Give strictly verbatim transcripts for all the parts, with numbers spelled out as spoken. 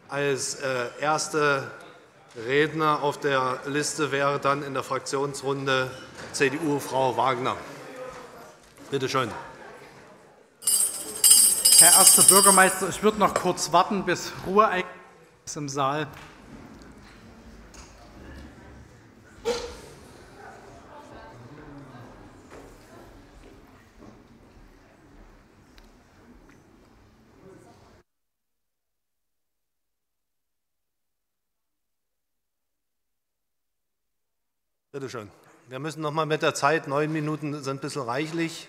Als erster Redner auf der Liste wäre dann in der Fraktionsrunde C D U Frau Wagner. Bitte schön. Herr erster Bürgermeister, ich würde noch kurz warten, bis Ruhe einkehrt im Saal. Bitte schön. Wir müssen noch mal mit der Zeit. Neun Minuten sind ein bisschen reichlich.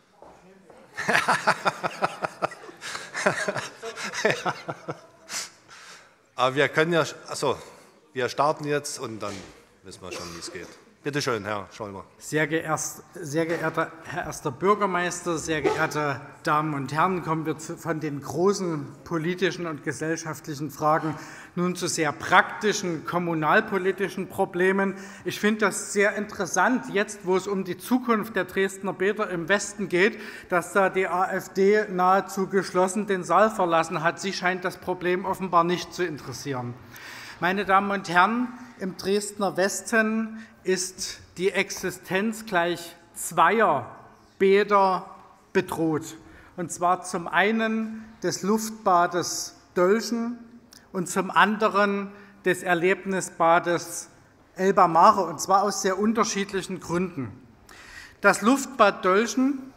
Aber wir können ja, achso, wir starten jetzt und dann wissen wir schon, wie es geht. Bitte schön, Herr Schollmer. Sehr geehrter Herr erster Bürgermeister, sehr geehrte Damen und Herren, kommen wir von den großen politischen und gesellschaftlichen Fragen nun zu sehr praktischen kommunalpolitischen Problemen. Ich finde das sehr interessant, jetzt, wo es um die Zukunft der Dresdner Bäder im Westen geht, dass da die AfD nahezu geschlossen den Saal verlassen hat. Sie scheint das Problem offenbar nicht zu interessieren. Meine Damen und Herren, im Dresdner Westen ist die Existenz gleich zweier Bäder bedroht, und zwar zum einen des Luftbades Dölschen und zum anderen des Erlebnisbades Elba Mare, und zwar aus sehr unterschiedlichen Gründen. Das Luftbad Dölschen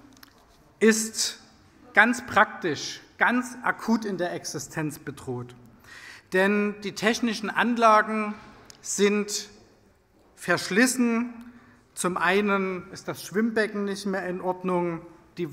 ist ganz praktisch, ganz akut in der Existenz bedroht. Denn die technischen Anlagen sind verschlissen. Zum einen ist das Schwimmbecken nicht mehr in Ordnung, die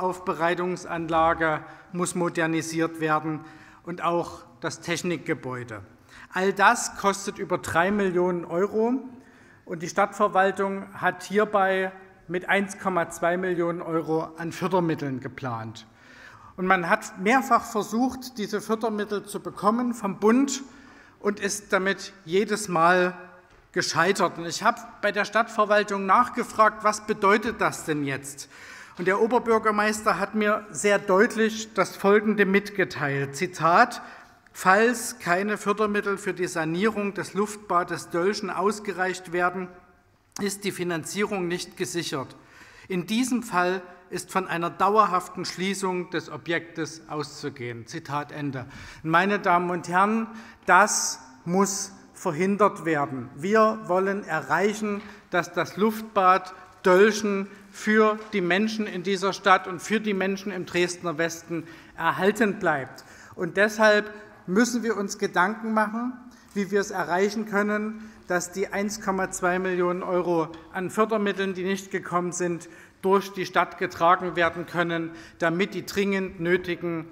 Wasseraufbereitungsanlage muss modernisiert werden und auch das Technikgebäude. All das kostet über drei Millionen Euro, und die Stadtverwaltung hat hierbei mit eins Komma zwei Millionen Euro an Fördermitteln geplant. Und man hat mehrfach versucht, diese Fördermittel zu bekommen vom Bund und ist damit jedes Mal gescheitert. Und ich habe bei der Stadtverwaltung nachgefragt, was bedeutet das denn jetzt? Und der Oberbürgermeister hat mir sehr deutlich das Folgende mitgeteilt. Zitat: Falls keine Fördermittel für die Sanierung des Luftbades Dölschen ausgereicht werden, ist die Finanzierung nicht gesichert. In diesem Fall ist von einer dauerhaften Schließung des Objektes auszugehen. Zitat Ende. Meine Damen und Herren, das muss verhindert werden. Wir wollen erreichen, dass das Luftbad Dölschen für die Menschen in dieser Stadt und für die Menschen im Dresdner Westen erhalten bleibt. Und deshalb müssen wir uns Gedanken machen, wie wir es erreichen können, dass die eins Komma zwei Millionen Euro an Fördermitteln, die nicht gekommen sind, durch die Stadt getragen werden können, damit die dringend nötigen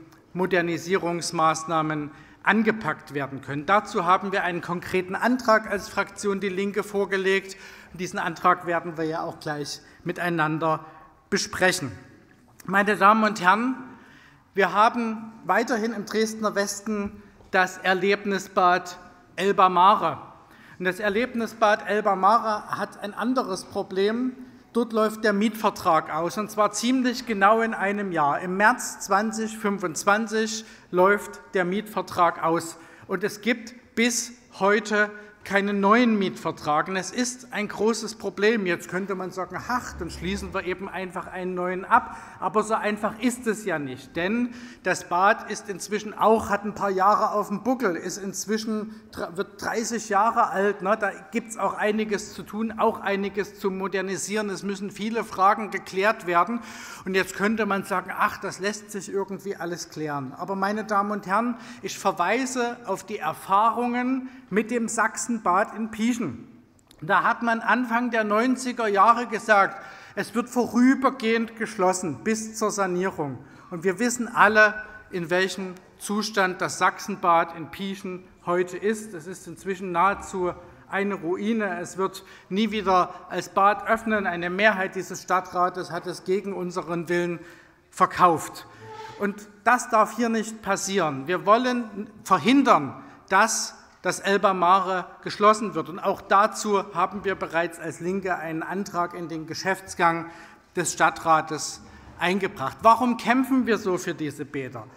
Modernisierungsmaßnahmen angepackt werden können. Dazu haben wir einen konkreten Antrag als Fraktion DIE LINKE vorgelegt. Diesen Antrag werden wir ja auch gleich miteinander besprechen. Meine Damen und Herren, wir haben weiterhin im Dresdner Westen das Erlebnisbad Elba Mare. Und das Erlebnisbad Elba Mare hat ein anderes Problem. Dort läuft der Mietvertrag aus, und zwar ziemlich genau in einem Jahr. Im März zweitausendfünfundzwanzig läuft der Mietvertrag aus, und es gibt bis heute keinen neuen Mietvertrag. Und es ist ein großes Problem. Jetzt könnte man sagen, ach, dann schließen wir eben einfach einen neuen ab. Aber so einfach ist es ja nicht, denn das Bad ist inzwischen auch, hat ein paar Jahre auf dem Buckel, ist inzwischen, wird dreißig Jahre alt. Ne? Da gibt es auch einiges zu tun, auch einiges zu modernisieren. Es müssen viele Fragen geklärt werden. Und jetzt könnte man sagen, ach, das lässt sich irgendwie alles klären. Aber meine Damen und Herren, ich verweise auf die Erfahrungen mit dem Sachsenbad in Pieschen. Da hat man Anfang der neunziger Jahre gesagt, es wird vorübergehend geschlossen bis zur Sanierung. Und wir wissen alle, in welchem Zustand das Sachsenbad in Pieschen heute ist. Es ist inzwischen nahezu eine Ruine. Es wird nie wieder als Bad öffnen. Eine Mehrheit dieses Stadtrates hat es gegen unseren Willen verkauft. Und das darf hier nicht passieren. Wir wollen verhindern, dass das Elba Mare geschlossen wird. Und auch dazu haben wir bereits als LINKE einen Antrag in den Geschäftsgang des Stadtrates eingebracht. Warum kämpfen wir so für diese Bäder?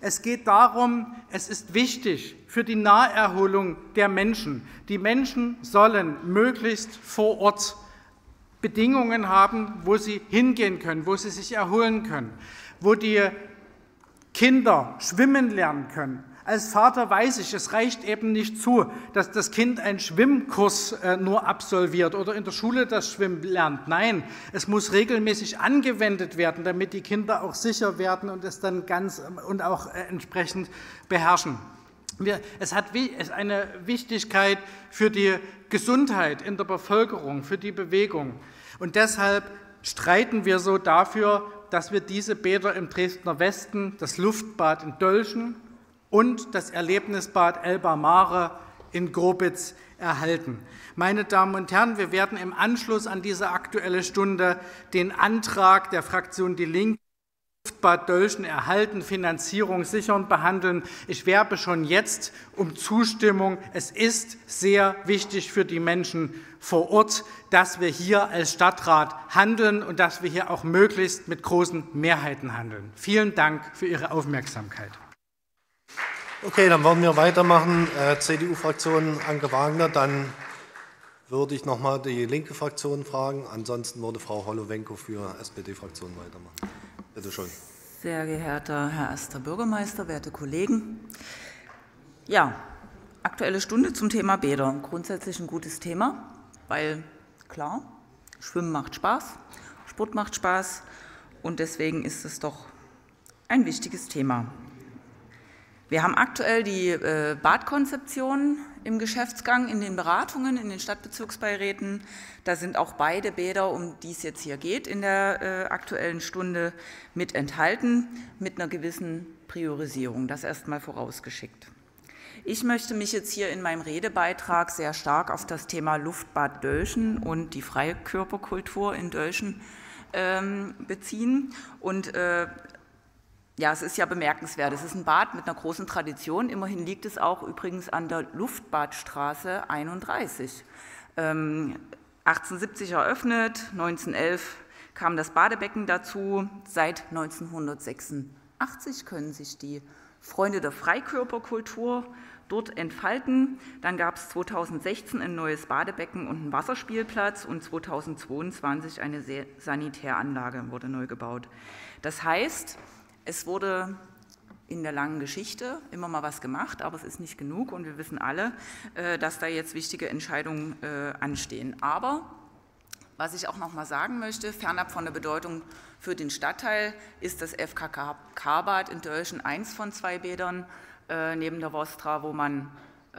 Es geht darum, es ist wichtig für die Naherholung der Menschen. Die Menschen sollen möglichst vor Ort Bedingungen haben, wo sie hingehen können, wo sie sich erholen können, wo die Kinder schwimmen lernen können. Als Vater weiß ich, es reicht eben nicht zu, dass das Kind einen Schwimmkurs nur absolviert oder in der Schule das Schwimmen lernt. Nein, es muss regelmäßig angewendet werden, damit die Kinder auch sicher werden und es dann ganz und auch entsprechend beherrschen. Es hat eine Wichtigkeit für die Gesundheit in der Bevölkerung, für die Bewegung. Und deshalb streiten wir so dafür, dass wir diese Bäder im Dresdner Westen, das Luftbad in Dölschen und das Erlebnisbad Elba Mare in Grobitz erhalten. Meine Damen und Herren, wir werden im Anschluss an diese Aktuelle Stunde den Antrag der Fraktion Die Linke Luftbad Dölschen erhalten, Finanzierung sichern, behandeln. Ich werbe schon jetzt um Zustimmung. Es ist sehr wichtig für die Menschen vor Ort, dass wir hier als Stadtrat handeln und dass wir hier auch möglichst mit großen Mehrheiten handeln. Vielen Dank für Ihre Aufmerksamkeit. Okay, dann wollen wir weitermachen. Äh, C D U-Fraktion Anke Wagner. Dann würde ich noch mal die linke Fraktion fragen. Ansonsten würde Frau Holowenko für S P D-Fraktion weitermachen. Bitte schön. Sehr geehrter Herr erster Bürgermeister, werte Kollegen. Ja, Aktuelle Stunde zum Thema Bäder. Grundsätzlich ein gutes Thema, weil klar, Schwimmen macht Spaß, Sport macht Spaß und deswegen ist es doch ein wichtiges Thema. Wir haben aktuell die äh, Badkonzeption im Geschäftsgang, in den Beratungen, in den Stadtbezirksbeiräten. Da sind auch beide Bäder, um die es jetzt hier geht, in der äh, Aktuellen Stunde mit enthalten, mit einer gewissen Priorisierung. Das erst mal vorausgeschickt. Ich möchte mich jetzt hier in meinem Redebeitrag sehr stark auf das Thema Luftbad Dölschen und die Freikörperkultur in Dölschen ähm, beziehen und äh, ja, es ist ja bemerkenswert. Es ist ein Bad mit einer großen Tradition. Immerhin liegt es auch übrigens an der Luftbadstraße einunddreißig. Ähm, achtzehnhundertsiebzig eröffnet, neunzehnhundertelf kam das Badebecken dazu. Seit neunzehnhundertsechsundachtzig können sich die Freunde der Freikörperkultur dort entfalten. Dann gab es zweitausendsechzehn ein neues Badebecken und einen Wasserspielplatz und zweitausendzweiundzwanzig eine Sanitäranlage wurde neu gebaut. Das heißt, es wurde in der langen Geschichte immer mal was gemacht, aber es ist nicht genug und wir wissen alle, dass da jetzt wichtige Entscheidungen anstehen. Aber was ich auch noch mal sagen möchte, fernab von der Bedeutung für den Stadtteil, ist das F K K-Bad in Dölschen eins von zwei Bädern neben der Vostra, wo man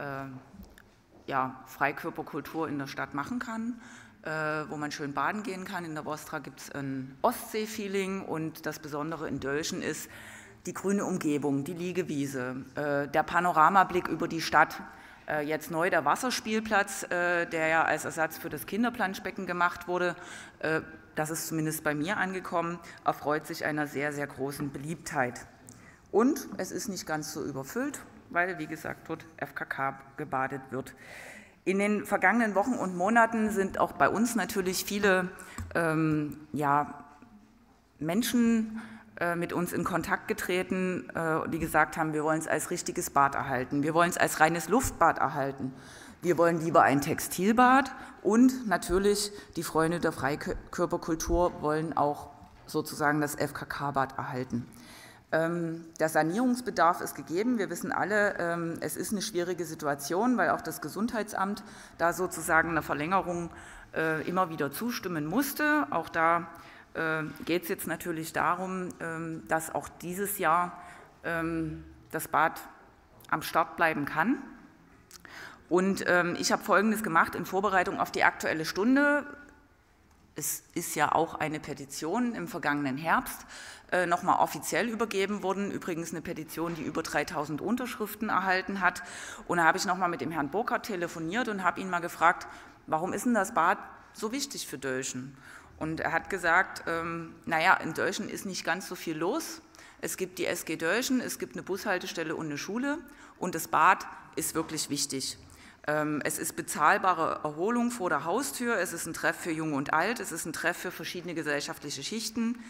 ja, Freikörperkultur in der Stadt machen kann, wo man schön baden gehen kann. In der Vostra gibt es ein Ostsee-Feeling und das Besondere in Dölschen ist die grüne Umgebung, die Liegewiese, der Panoramablick über die Stadt. Jetzt neu der Wasserspielplatz, der ja als Ersatz für das Kinderplanschbecken gemacht wurde. Das ist zumindest bei mir angekommen, erfreut sich einer sehr, sehr großen Beliebtheit. Und es ist nicht ganz so überfüllt, weil, wie gesagt, dort F K K gebadet wird. In den vergangenen Wochen und Monaten sind auch bei uns natürlich viele ähm, ja, Menschen äh, mit uns in Kontakt getreten, äh, die gesagt haben, wir wollen es als richtiges Bad erhalten, wir wollen es als reines Luftbad erhalten, wir wollen lieber ein Textilbad und natürlich die Freunde der Freikörperkultur wollen auch sozusagen das F K K-Bad erhalten. Der Sanierungsbedarf ist gegeben. Wir wissen alle, es ist eine schwierige Situation, weil auch das Gesundheitsamt da sozusagen eine Verlängerung immer wieder zustimmen musste. Auch da geht es jetzt natürlich darum, dass auch dieses Jahr das Bad am Start bleiben kann. Und ich habe Folgendes gemacht in Vorbereitung auf die Aktuelle Stunde. Es ist ja auch eine Petition im vergangenen Herbst äh, nochmal offiziell übergeben worden. Übrigens eine Petition, die über dreitausend Unterschriften erhalten hat. Und da habe ich nochmal mit dem Herrn Burkhardt telefoniert und habe ihn mal gefragt, warum ist denn das Bad so wichtig für Dölschen? Und er hat gesagt, ähm, naja, in Dölschen ist nicht ganz so viel los. Es gibt die S G Dölschen, es gibt eine Bushaltestelle und eine Schule und das Bad ist wirklich wichtig. Es ist bezahlbare Erholung vor der Haustür, es ist ein Treff für Jung und Alt, es ist ein Treff für verschiedene gesellschaftliche Schichten.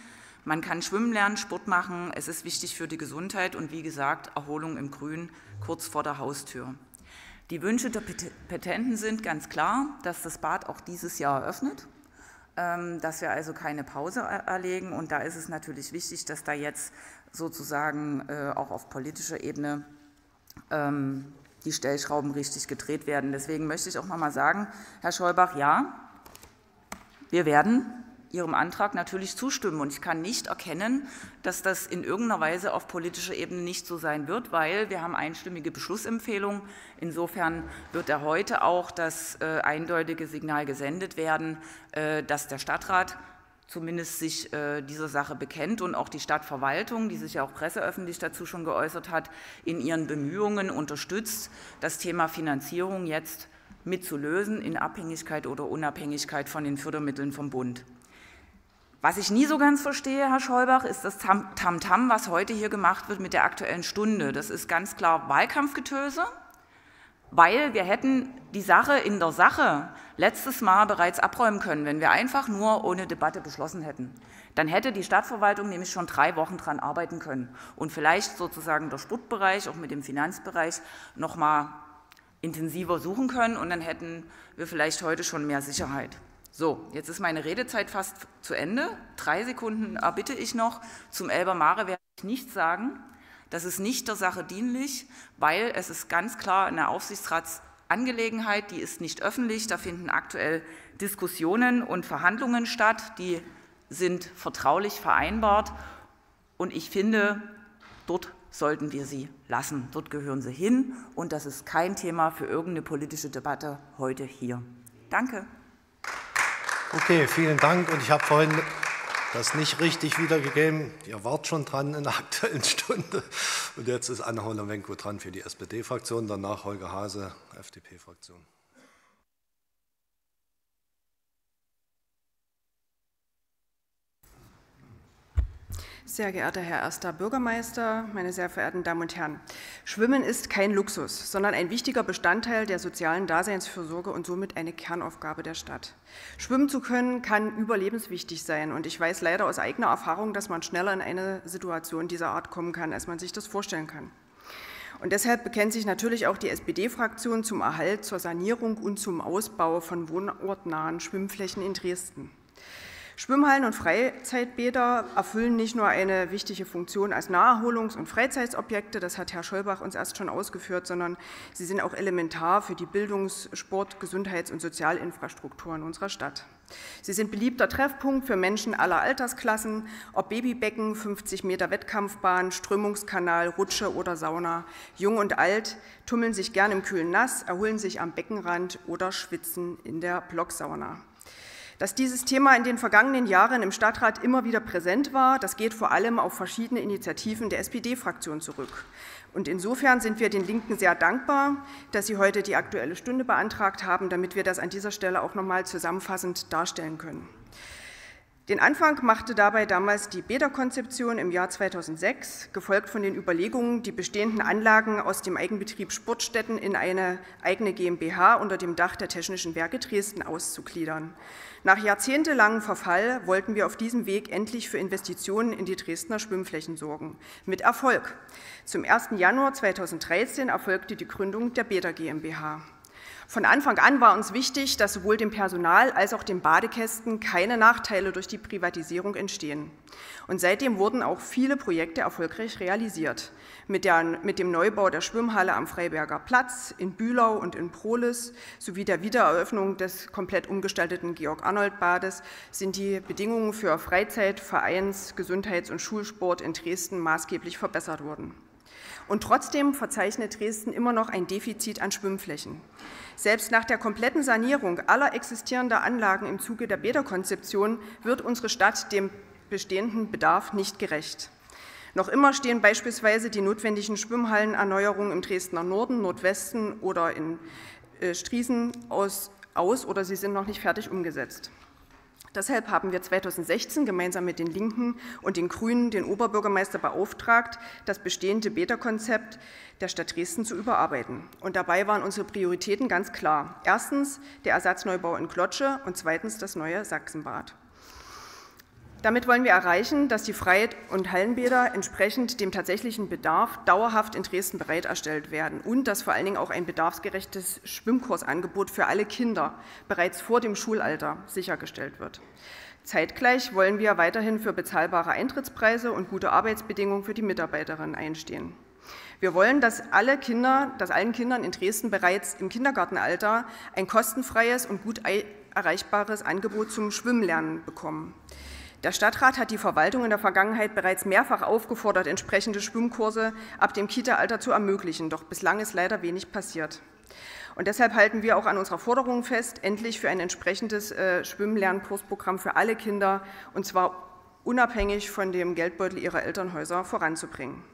Man kann schwimmen lernen, Sport machen, es ist wichtig für die Gesundheit und wie gesagt, Erholung im Grün kurz vor der Haustür. Die Wünsche der Petenten sind ganz klar, dass das Bad auch dieses Jahr eröffnet, dass wir also keine Pause erlegen und da ist es natürlich wichtig, dass da jetzt sozusagen auch auf politischer Ebene die Stellschrauben richtig gedreht werden. Deswegen möchte ich auch noch mal sagen, Herr Scheubach, ja, wir werden Ihrem Antrag natürlich zustimmen. Und ich kann nicht erkennen, dass das in irgendeiner Weise auf politischer Ebene nicht so sein wird, weil wir haben einstimmige Beschlussempfehlungen. Insofern wird er heute auch das äh, eindeutige Signal gesendet werden, äh, dass der Stadtrat zumindest sich äh, dieser Sache bekennt und auch die Stadtverwaltung, die sich ja auch presseöffentlich dazu schon geäußert hat, in ihren Bemühungen unterstützt, das Thema Finanzierung jetzt mitzulösen in Abhängigkeit oder Unabhängigkeit von den Fördermitteln vom Bund. Was ich nie so ganz verstehe, Herr Scheubach, ist das Tamtam, was heute hier gemacht wird mit der Aktuellen Stunde. Das ist ganz klar Wahlkampfgetöse, weil wir hätten die Sache in der Sache letztes Mal bereits abräumen können, wenn wir einfach nur ohne Debatte beschlossen hätten. Dann hätte die Stadtverwaltung nämlich schon drei Wochen daran arbeiten können und vielleicht sozusagen der Sportbereich, auch mit dem Finanzbereich, noch mal intensiver suchen können und dann hätten wir vielleicht heute schon mehr Sicherheit. So, jetzt ist meine Redezeit fast zu Ende. Drei Sekunden erbitte ich noch. Zum Elber Mare werde ich nichts sagen. Das ist nicht der Sache dienlich, weil es ist ganz klar eine Aufsichtsratsangelegenheit, die ist nicht öffentlich. Da finden aktuell Diskussionen und Verhandlungen statt, die sind vertraulich vereinbart. Und ich finde, dort sollten wir sie lassen. Dort gehören sie hin und das ist kein Thema für irgendeine politische Debatte heute hier. Danke. Okay, vielen Dank. Und ich habe vorhin das nicht richtig wiedergegeben. Ihr wart schon dran in der Aktuellen Stunde. Und jetzt ist Anna Holowenko dran für die S P D-Fraktion, danach Holger Hase, F D P-Fraktion. Sehr geehrter Herr Erster Bürgermeister, meine sehr verehrten Damen und Herren! Schwimmen ist kein Luxus, sondern ein wichtiger Bestandteil der sozialen Daseinsfürsorge und somit eine Kernaufgabe der Stadt. Schwimmen zu können kann überlebenswichtig sein und ich weiß leider aus eigener Erfahrung, dass man schneller in eine Situation dieser Art kommen kann, als man sich das vorstellen kann. Und deshalb bekennt sich natürlich auch die S P D-Fraktion zum Erhalt, zur Sanierung und zum Ausbau von wohnortnahen Schwimmflächen in Dresden. Schwimmhallen und Freizeitbäder erfüllen nicht nur eine wichtige Funktion als Naherholungs- und Freizeitsobjekte, das hat Herr Scheubach uns erst schon ausgeführt, sondern sie sind auch elementar für die Bildungs-, Sport-, Gesundheits- und Sozialinfrastruktur in unserer Stadt. Sie sind beliebter Treffpunkt für Menschen aller Altersklassen, ob Babybecken, fünfzig Meter Wettkampfbahn, Strömungskanal, Rutsche oder Sauna. Jung und alt tummeln sich gern im kühlen Nass, erholen sich am Beckenrand oder schwitzen in der Blocksauna. Dass dieses Thema in den vergangenen Jahren im Stadtrat immer wieder präsent war, das geht vor allem auf verschiedene Initiativen der S P D-Fraktion zurück. Und insofern sind wir den Linken sehr dankbar, dass Sie heute die Aktuelle Stunde beantragt haben, damit wir das an dieser Stelle auch noch mal zusammenfassend darstellen können. Den Anfang machte dabei damals die Bäderkonzeption im Jahr zweitausendsechs, gefolgt von den Überlegungen, die bestehenden Anlagen aus dem Eigenbetrieb Sportstätten in eine eigene GmbH unter dem Dach der Technischen Werke Dresden auszugliedern. Nach jahrzehntelangem Verfall wollten wir auf diesem Weg endlich für Investitionen in die Dresdner Schwimmflächen sorgen. Mit Erfolg. Zum ersten Januar zweitausenddreizehn erfolgte die Gründung der Bäder GmbH. Von Anfang an war uns wichtig, dass sowohl dem Personal als auch den Badekästen keine Nachteile durch die Privatisierung entstehen. Und seitdem wurden auch viele Projekte erfolgreich realisiert. Mit, der, mit dem Neubau der Schwimmhalle am Freiberger Platz, in Bühlau und in Prohlis sowie der Wiedereröffnung des komplett umgestalteten Georg-Arnold-Bades sind die Bedingungen für Freizeit-, Vereins-, Gesundheits- und Schulsport in Dresden maßgeblich verbessert worden. Und trotzdem verzeichnet Dresden immer noch ein Defizit an Schwimmflächen. Selbst nach der kompletten Sanierung aller existierender Anlagen im Zuge der Bäderkonzeption wird unsere Stadt dem bestehenden Bedarf nicht gerecht. Noch immer stehen beispielsweise die notwendigen Schwimmhallenerneuerungen im Dresdner Norden, Nordwesten oder in Striesen aus, aus oder sie sind noch nicht fertig umgesetzt. Deshalb haben wir zweitausendsechzehn gemeinsam mit den Linken und den Grünen den Oberbürgermeister beauftragt, das bestehende Bäderkonzept der Stadt Dresden zu überarbeiten. Und dabei waren unsere Prioritäten ganz klar. Erstens der Ersatzneubau in Klotsche und zweitens das neue Sachsenbad. Damit wollen wir erreichen, dass die Freibad- und Hallenbäder entsprechend dem tatsächlichen Bedarf dauerhaft in Dresden bereitgestellt werden und dass vor allen Dingen auch ein bedarfsgerechtes Schwimmkursangebot für alle Kinder bereits vor dem Schulalter sichergestellt wird. Zeitgleich wollen wir weiterhin für bezahlbare Eintrittspreise und gute Arbeitsbedingungen für die Mitarbeiterinnen einstehen. Wir wollen, dass, alle Kinder, dass allen Kindern in Dresden bereits im Kindergartenalter ein kostenfreies und gut erreichbares Angebot zum Schwimmlernen bekommen. Der Stadtrat hat die Verwaltung in der Vergangenheit bereits mehrfach aufgefordert, entsprechende Schwimmkurse ab dem Kita-Alter zu ermöglichen, doch bislang ist leider wenig passiert. Und deshalb halten wir auch an unserer Forderung fest, endlich für ein entsprechendes äh, Schwimmlernkursprogramm für alle Kinder, und zwar unabhängig von dem Geldbeutel ihrer Elternhäuser, voranzubringen.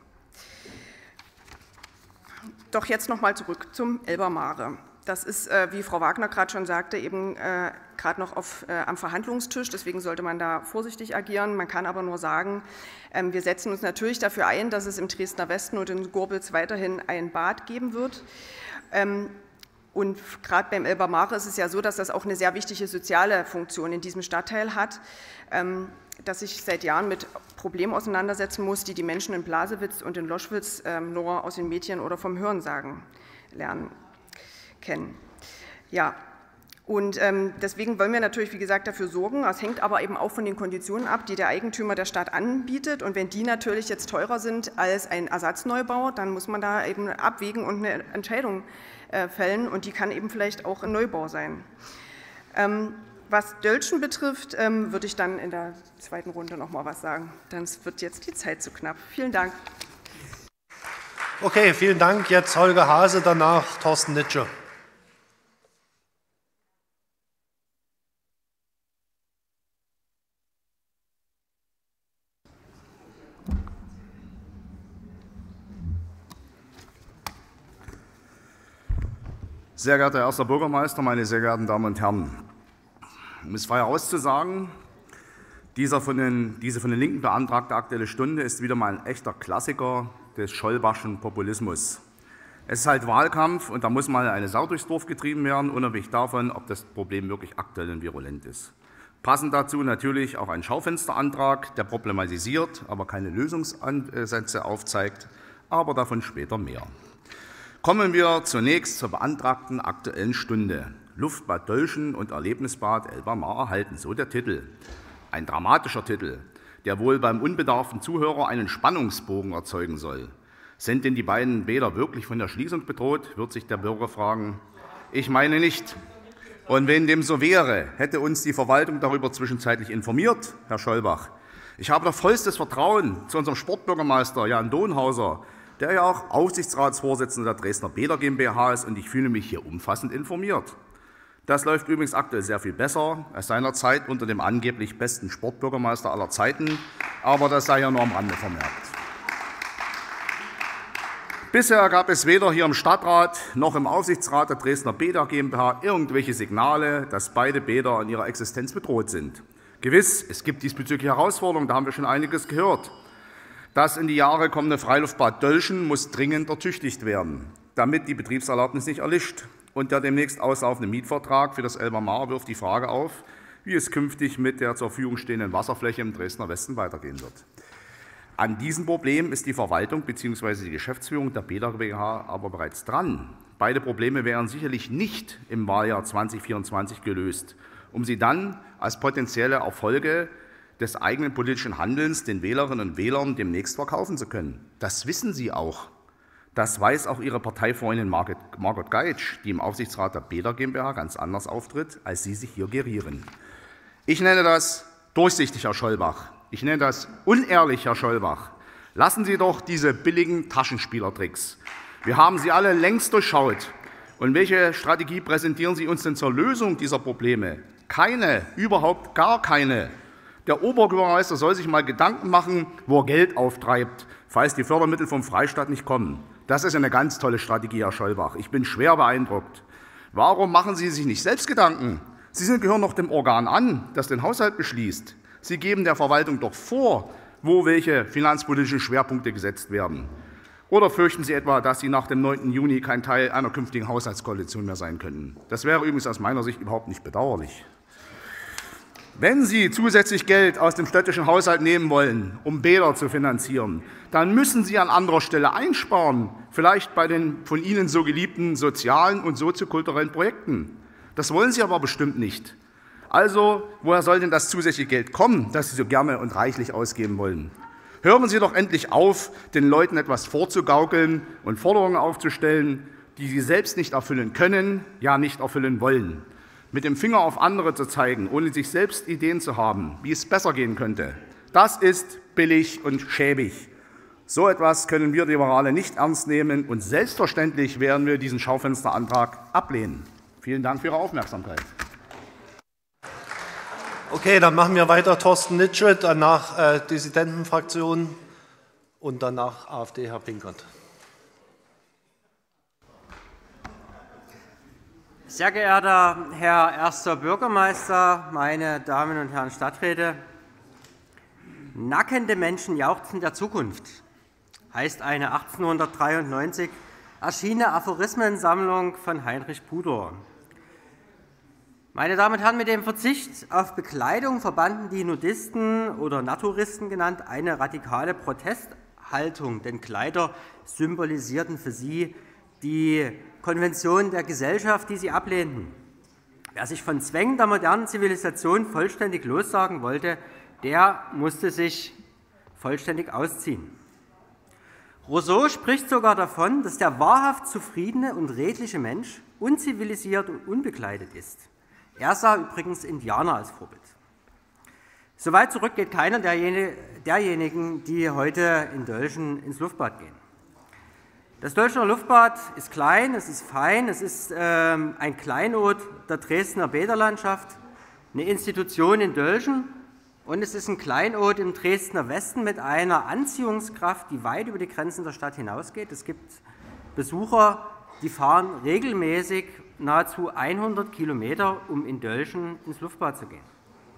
Doch jetzt noch mal zurück zum Elbermare. Das ist, äh, wie Frau Wagner gerade schon sagte, eben äh, gerade noch auf, äh, am Verhandlungstisch. Deswegen sollte man da vorsichtig agieren. Man kann aber nur sagen, ähm, wir setzen uns natürlich dafür ein, dass es im Dresdner Westen und in Gorbitz weiterhin ein Bad geben wird. Ähm, und gerade beim Elbermare ist es ja so, dass das auch eine sehr wichtige soziale Funktion in diesem Stadtteil hat, ähm, dass sich seit Jahren mit Problemen auseinandersetzen muss, die die Menschen in Blasewitz und in Loschwitz ähm, nur aus den Medien oder vom Hörensagen lernen. kennen. Ja, und ähm, deswegen wollen wir natürlich, wie gesagt, dafür sorgen. Das hängt aber eben auch von den Konditionen ab, die der Eigentümer der Stadt anbietet. Und wenn die natürlich jetzt teurer sind als ein Ersatzneubau, dann muss man da eben abwägen und eine Entscheidung äh, fällen. Und die kann eben vielleicht auch ein Neubau sein. Ähm, was Dölschen betrifft, ähm, würde ich dann in der zweiten Runde noch mal was sagen. Dann wird jetzt die Zeit zu knapp. Vielen Dank. Okay, vielen Dank. Jetzt Holger Hase, danach Thorsten Nitsche. Sehr geehrter Herr erster Bürgermeister, meine sehr geehrten Damen und Herren! Um es frei herauszusagen, dieser von den, diese von den Linken beantragte Aktuelle Stunde ist wieder mal ein echter Klassiker des Schollbachschen Populismus. Es ist halt Wahlkampf und da muss mal eine Sau durchs Dorf getrieben werden, unabhängig davon, ob das Problem wirklich aktuell und virulent ist. Passend dazu natürlich auch ein Schaufensterantrag, der problematisiert, aber keine Lösungsansätze aufzeigt, aber davon später mehr. Kommen wir zunächst zur beantragten Aktuellen Stunde. Luftbad Dölschen und Erlebnisbad Elbermar erhalten, so der Titel. Ein dramatischer Titel, der wohl beim unbedarften Zuhörer einen Spannungsbogen erzeugen soll. Sind denn die beiden Bäder wirklich von der Schließung bedroht, wird sich der Bürger fragen. Ich meine nicht. Und wenn dem so wäre, hätte uns die Verwaltung darüber zwischenzeitlich informiert, Herr Schollbach. Ich habe doch vollstes Vertrauen zu unserem Sportbürgermeister Jan Donhauser, der ja auch Aufsichtsratsvorsitzender der Dresdner Bäder GmbH ist, und ich fühle mich hier umfassend informiert. Das läuft übrigens aktuell sehr viel besser als seinerzeit unter dem angeblich besten Sportbürgermeister aller Zeiten, aber das sei ja nur am Rande vermerkt. Bisher gab es weder hier im Stadtrat noch im Aufsichtsrat der Dresdner Bäder GmbH irgendwelche Signale, dass beide Bäder an ihrer Existenz bedroht sind. Gewiss, es gibt diesbezügliche Herausforderungen, da haben wir schon einiges gehört. Das in die Jahre kommende Freiluftbad Dölschen muss dringend ertüchtigt werden, damit die Betriebserlaubnis nicht erlischt. Und der demnächst auslaufende Mietvertrag für das Elbermar wirft die Frage auf, wie es künftig mit der zur Verfügung stehenden Wasserfläche im Dresdner Westen weitergehen wird. An diesem Problem ist die Verwaltung bzw. die Geschäftsführung der Bäder GmbH aber bereits dran. Beide Probleme wären sicherlich nicht im Wahljahr zweitausendvierundzwanzig gelöst, um sie dann als potenzielle Erfolge des eigenen politischen Handelns den Wählerinnen und Wählern demnächst verkaufen zu können. Das wissen Sie auch. Das weiß auch Ihre Parteifreundin Margot Geitsch, die im Aufsichtsrat der Bäder GmbH ganz anders auftritt, als Sie sich hier gerieren. Ich nenne das durchsichtig, Herr Schollbach. Ich nenne das unehrlich, Herr Schollbach. Lassen Sie doch diese billigen Taschenspielertricks. Wir haben sie alle längst durchschaut. Und welche Strategie präsentieren Sie uns denn zur Lösung dieser Probleme? Keine, überhaupt gar keine. Der Oberbürgermeister soll sich mal Gedanken machen, wo er Geld auftreibt, falls die Fördermittel vom Freistaat nicht kommen. Das ist eine ganz tolle Strategie, Herr Schollbach. Ich bin schwer beeindruckt. Warum machen Sie sich nicht selbst Gedanken? Sie gehören doch dem Organ an, das den Haushalt beschließt. Sie geben der Verwaltung doch vor, wo welche finanzpolitischen Schwerpunkte gesetzt werden. Oder fürchten Sie etwa, dass Sie nach dem neunten Juni kein Teil einer künftigen Haushaltskoalition mehr sein könnten? Das wäre übrigens aus meiner Sicht überhaupt nicht bedauerlich. Wenn Sie zusätzlich Geld aus dem städtischen Haushalt nehmen wollen, um Bäder zu finanzieren, dann müssen Sie an anderer Stelle einsparen, vielleicht bei den von Ihnen so geliebten sozialen und soziokulturellen Projekten. Das wollen Sie aber bestimmt nicht. Also, woher soll denn das zusätzliche Geld kommen, das Sie so gerne und reichlich ausgeben wollen? Hören Sie doch endlich auf, den Leuten etwas vorzugaukeln und Forderungen aufzustellen, die Sie selbst nicht erfüllen können, ja nicht erfüllen wollen. Mit dem Finger auf andere zu zeigen, ohne sich selbst Ideen zu haben, wie es besser gehen könnte, das ist billig und schäbig. So etwas können wir Liberale nicht ernst nehmen, und selbstverständlich werden wir diesen Schaufensterantrag ablehnen. Vielen Dank für Ihre Aufmerksamkeit. Okay, dann machen wir weiter. Thorsten Nitschel, danach äh, Dissidentenfraktion und danach AfD, Herr Pinkert. Sehr geehrter Herr erster Bürgermeister, meine Damen und Herren Stadträte! Nackende Menschen jauchzen der Zukunft, heißt eine achtzehnhundertdreiundneunzig erschienene Aphorismensammlung von Heinrich Pudor. Meine Damen und Herren, mit dem Verzicht auf Bekleidung verbanden die Nudisten oder Naturisten genannt eine radikale Protesthaltung, denn Kleider symbolisierten für sie die Konvention der Gesellschaft, die sie ablehnten. Wer sich von Zwängen der modernen Zivilisation vollständig lossagen wollte, der musste sich vollständig ausziehen. Rousseau spricht sogar davon, dass der wahrhaft zufriedene und redliche Mensch unzivilisiert und unbekleidet ist. Er sah übrigens Indianer als Vorbild. So weit zurück geht keiner derjenigen, die heute in Dölschen ins Luftbad gehen. Das Dölschener Luftbad ist klein, es ist fein, es ist ähm, ein Kleinod der Dresdner Bäderlandschaft, eine Institution in Dölschen, und es ist ein Kleinod im Dresdner Westen mit einer Anziehungskraft, die weit über die Grenzen der Stadt hinausgeht. Es gibt Besucher, die fahren regelmäßig nahezu hundert Kilometer, um in Dölschen ins Luftbad zu gehen.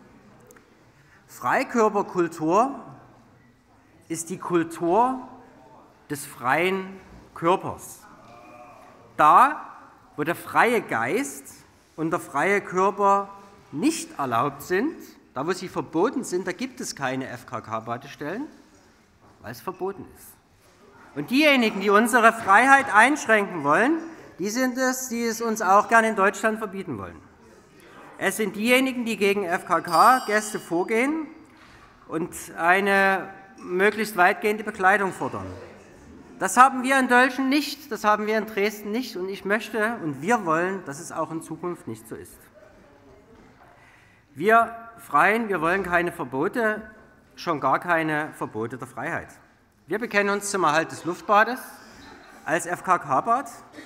Freikörperkultur ist die Kultur des freien Körpers. Da, wo der freie Geist und der freie Körper nicht erlaubt sind, da, wo sie verboten sind, da gibt es keine F K K-Badestellen, weil es verboten ist. Und diejenigen, die unsere Freiheit einschränken wollen, die sind es, die es uns auch gerne in Deutschland verbieten wollen. Es sind diejenigen, die gegen F K K-Gäste vorgehen und eine möglichst weitgehende Bekleidung fordern. Das haben wir in Dölschen nicht, das haben wir in Dresden nicht, und ich möchte und wir wollen, dass es auch in Zukunft nicht so ist. Wir Freien, wir wollen keine Verbote, schon gar keine Verbote der Freiheit. Wir bekennen uns zum Erhalt des Luftbades als F K K-Bad,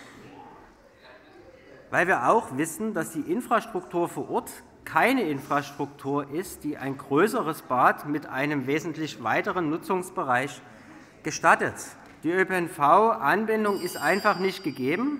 weil wir auch wissen, dass die Infrastruktur vor Ort keine Infrastruktur ist, die ein größeres Bad mit einem wesentlich weiteren Nutzungsbereich gestattet. Die Ö P N V-Anbindung ist einfach nicht gegeben.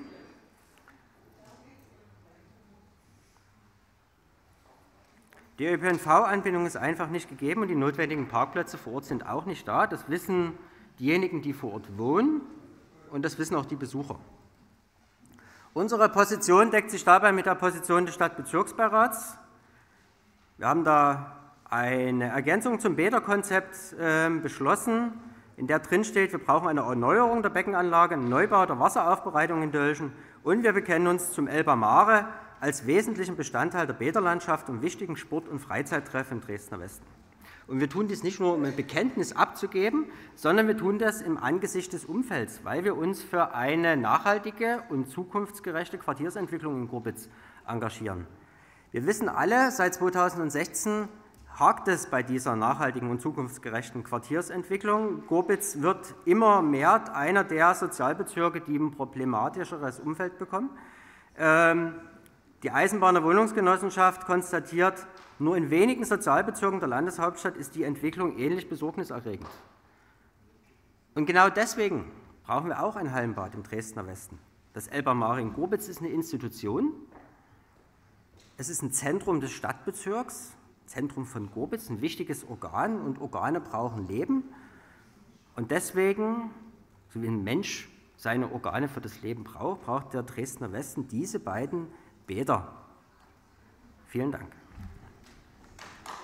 Die Ö P N V-Anbindung ist einfach nicht gegeben, und die notwendigen Parkplätze vor Ort sind auch nicht da. Das wissen diejenigen, die vor Ort wohnen, und das wissen auch die Besucher. Unsere Position deckt sich dabei mit der Position des Stadtbezirksbeirats. Wir haben da eine Ergänzung zum Bäderkonzept äh, beschlossen, in der drin steht, wir brauchen eine Erneuerung der Beckenanlage, einen Neubau der Wasseraufbereitung in Dölschen, und wir bekennen uns zum Elba Mare als wesentlichen Bestandteil der Bäderlandschaft und wichtigen Sport- und Freizeittreff im Dresdner Westen. Und wir tun dies nicht nur, um ein Bekenntnis abzugeben, sondern wir tun das im Angesicht des Umfelds, weil wir uns für eine nachhaltige und zukunftsgerechte Quartiersentwicklung in Gorbitz engagieren. Wir wissen alle, seit zweitausendsechzehn hakt es bei dieser nachhaltigen und zukunftsgerechten Quartiersentwicklung. Gorbitz wird immer mehr einer der Sozialbezirke, die ein problematischeres Umfeld bekommen. Die Eisenbahner Wohnungsgenossenschaft konstatiert, nur in wenigen Sozialbezirken der Landeshauptstadt ist die Entwicklung ähnlich besorgniserregend. Und genau deswegen brauchen wir auch ein Hallenbad im Dresdner Westen. Das Elba Mare in Gorbitz ist eine Institution. Es ist ein Zentrum des Stadtbezirks, Zentrum von Gorbitz, ein wichtiges Organ, und Organe brauchen Leben. Und deswegen, so wie ein Mensch seine Organe für das Leben braucht, braucht der Dresdner Westen diese beiden Bäder. Vielen Dank.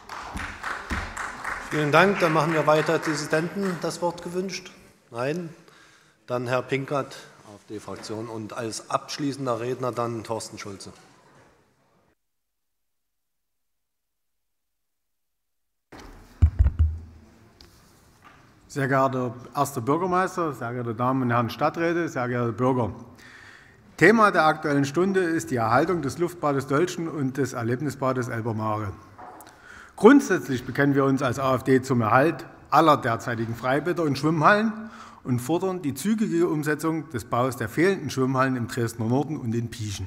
Vielen Dank. Dann machen wir weiter. Dissidenten das Wort gewünscht? Nein. Dann Herr Pinkert, AfD-Fraktion. Und als abschließender Redner dann Thorsten Schulze. Sehr geehrter erster Bürgermeister, sehr geehrte Damen und Herren Stadträte, sehr geehrte Bürger! Thema der Aktuellen Stunde ist die Erhaltung des Luftbades Dölzschen und des Erlebnisbades Elbe-Mare. Grundsätzlich bekennen wir uns als AfD zum Erhalt aller derzeitigen Freibäder und Schwimmhallen und fordern die zügige Umsetzung des Baus der fehlenden Schwimmhallen im Dresdner Norden und in Pieschen.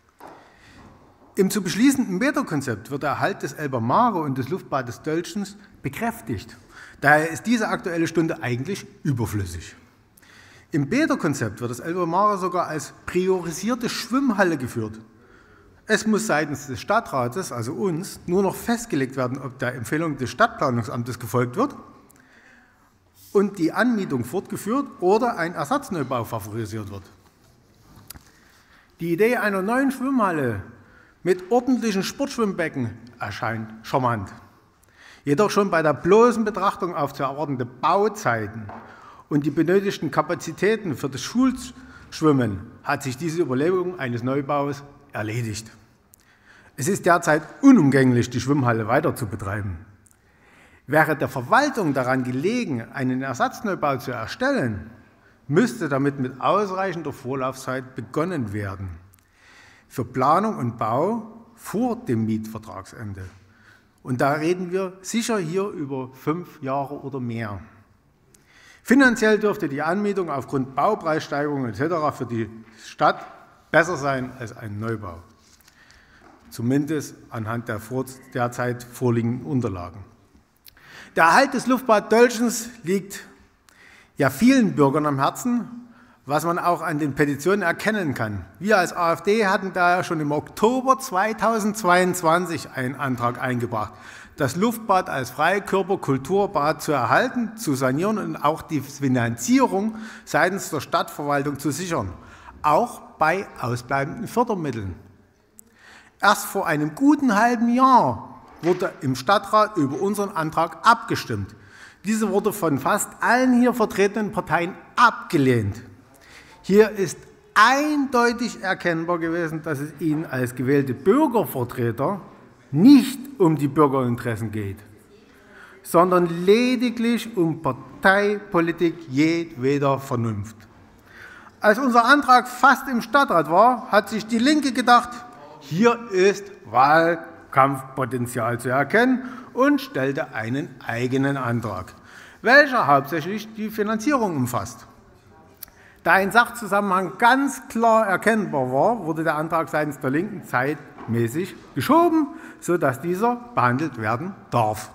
Im zu beschließenden Bäderkonzept wird der Erhalt des Elbe-Mare und des Luftbades Dölzschens bekräftigt. Daher ist diese Aktuelle Stunde eigentlich überflüssig. Im Bäderkonzept wird das Elbe-Mare sogar als priorisierte Schwimmhalle geführt. Es muss seitens des Stadtrates, also uns, nur noch festgelegt werden, ob der Empfehlung des Stadtplanungsamtes gefolgt wird und die Anmietung fortgeführt oder ein Ersatzneubau favorisiert wird. Die Idee einer neuen Schwimmhalle mit ordentlichen Sportschwimmbecken erscheint charmant. Jedoch schon bei der bloßen Betrachtung auf zu erwartende Bauzeiten und die benötigten Kapazitäten für das Schulschwimmen hat sich diese Überlegung eines Neubaus erledigt. Es ist derzeit unumgänglich, die Schwimmhalle weiter zu betreiben. Wäre der Verwaltung daran gelegen, einen Ersatzneubau zu erstellen, müsste damit mit ausreichender Vorlaufzeit begonnen werden. Für Planung und Bau vor dem Mietvertragsende. Und da reden wir sicher hier über fünf Jahre oder mehr. Finanziell dürfte die Anmietung aufgrund Baupreissteigerungen et cetera für die Stadt besser sein als ein Neubau. Zumindest anhand der derzeit vorliegenden Unterlagen. Der Erhalt des Luftbad Dölzschens liegt ja vielen Bürgern am Herzen, was man auch an den Petitionen erkennen kann. Wir als AfD hatten daher schon im Oktober zweitausendzweiundzwanzig einen Antrag eingebracht, das Luftbad als Freikörper-Kulturbad zu erhalten, zu sanieren und auch die Finanzierung seitens der Stadtverwaltung zu sichern, auch bei ausbleibenden Fördermitteln. Erst vor einem guten halben Jahr wurde im Stadtrat über unseren Antrag abgestimmt. Diese wurde von fast allen hier vertretenen Parteien abgelehnt. Hier ist eindeutig erkennbar gewesen, dass es Ihnen als gewählte Bürgervertreter nicht um die Bürgerinteressen geht, sondern lediglich um Parteipolitik jedweder Vernunft. Als unser Antrag fast im Stadtrat war, hat sich die Linke gedacht, hier ist Wahlkampfpotenzial zu erkennen und stellte einen eigenen Antrag, welcher hauptsächlich die Finanzierung umfasst. Da ein Sachzusammenhang ganz klar erkennbar war, wurde der Antrag seitens der Linken zeitmäßig geschoben, sodass dieser behandelt werden darf.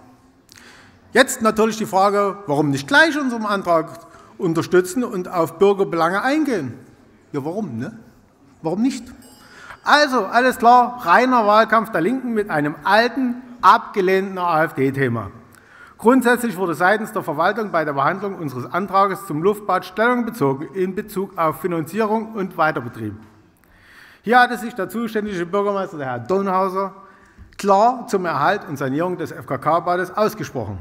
Jetzt natürlich die Frage, warum nicht gleich unseren Antrag unterstützen und auf Bürgerbelange eingehen? Ja, warum, ne? Warum nicht? Also, alles klar, reiner Wahlkampf der Linken mit einem alten, abgelehnten AfD-Thema. Grundsätzlich wurde seitens der Verwaltung bei der Behandlung unseres Antrags zum Luftbad Stellung bezogen in Bezug auf Finanzierung und Weiterbetrieb. Hier hatte sich der zuständige Bürgermeister, der Herr Donhauser, klar zum Erhalt und Sanierung des F K K-Bades ausgesprochen.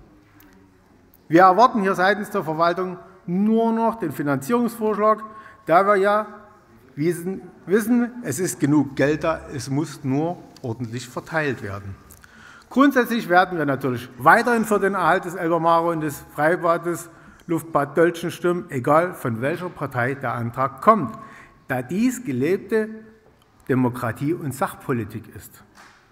Wir erwarten hier seitens der Verwaltung nur noch den Finanzierungsvorschlag, da wir ja wissen, es ist genug Geld da, es muss nur ordentlich verteilt werden. Grundsätzlich werden wir natürlich weiterhin für den Erhalt des Elbe-Mare und des Freibades Luftbad Dölzschen stimmen, egal von welcher Partei der Antrag kommt, da dies gelebte Demokratie und Sachpolitik ist.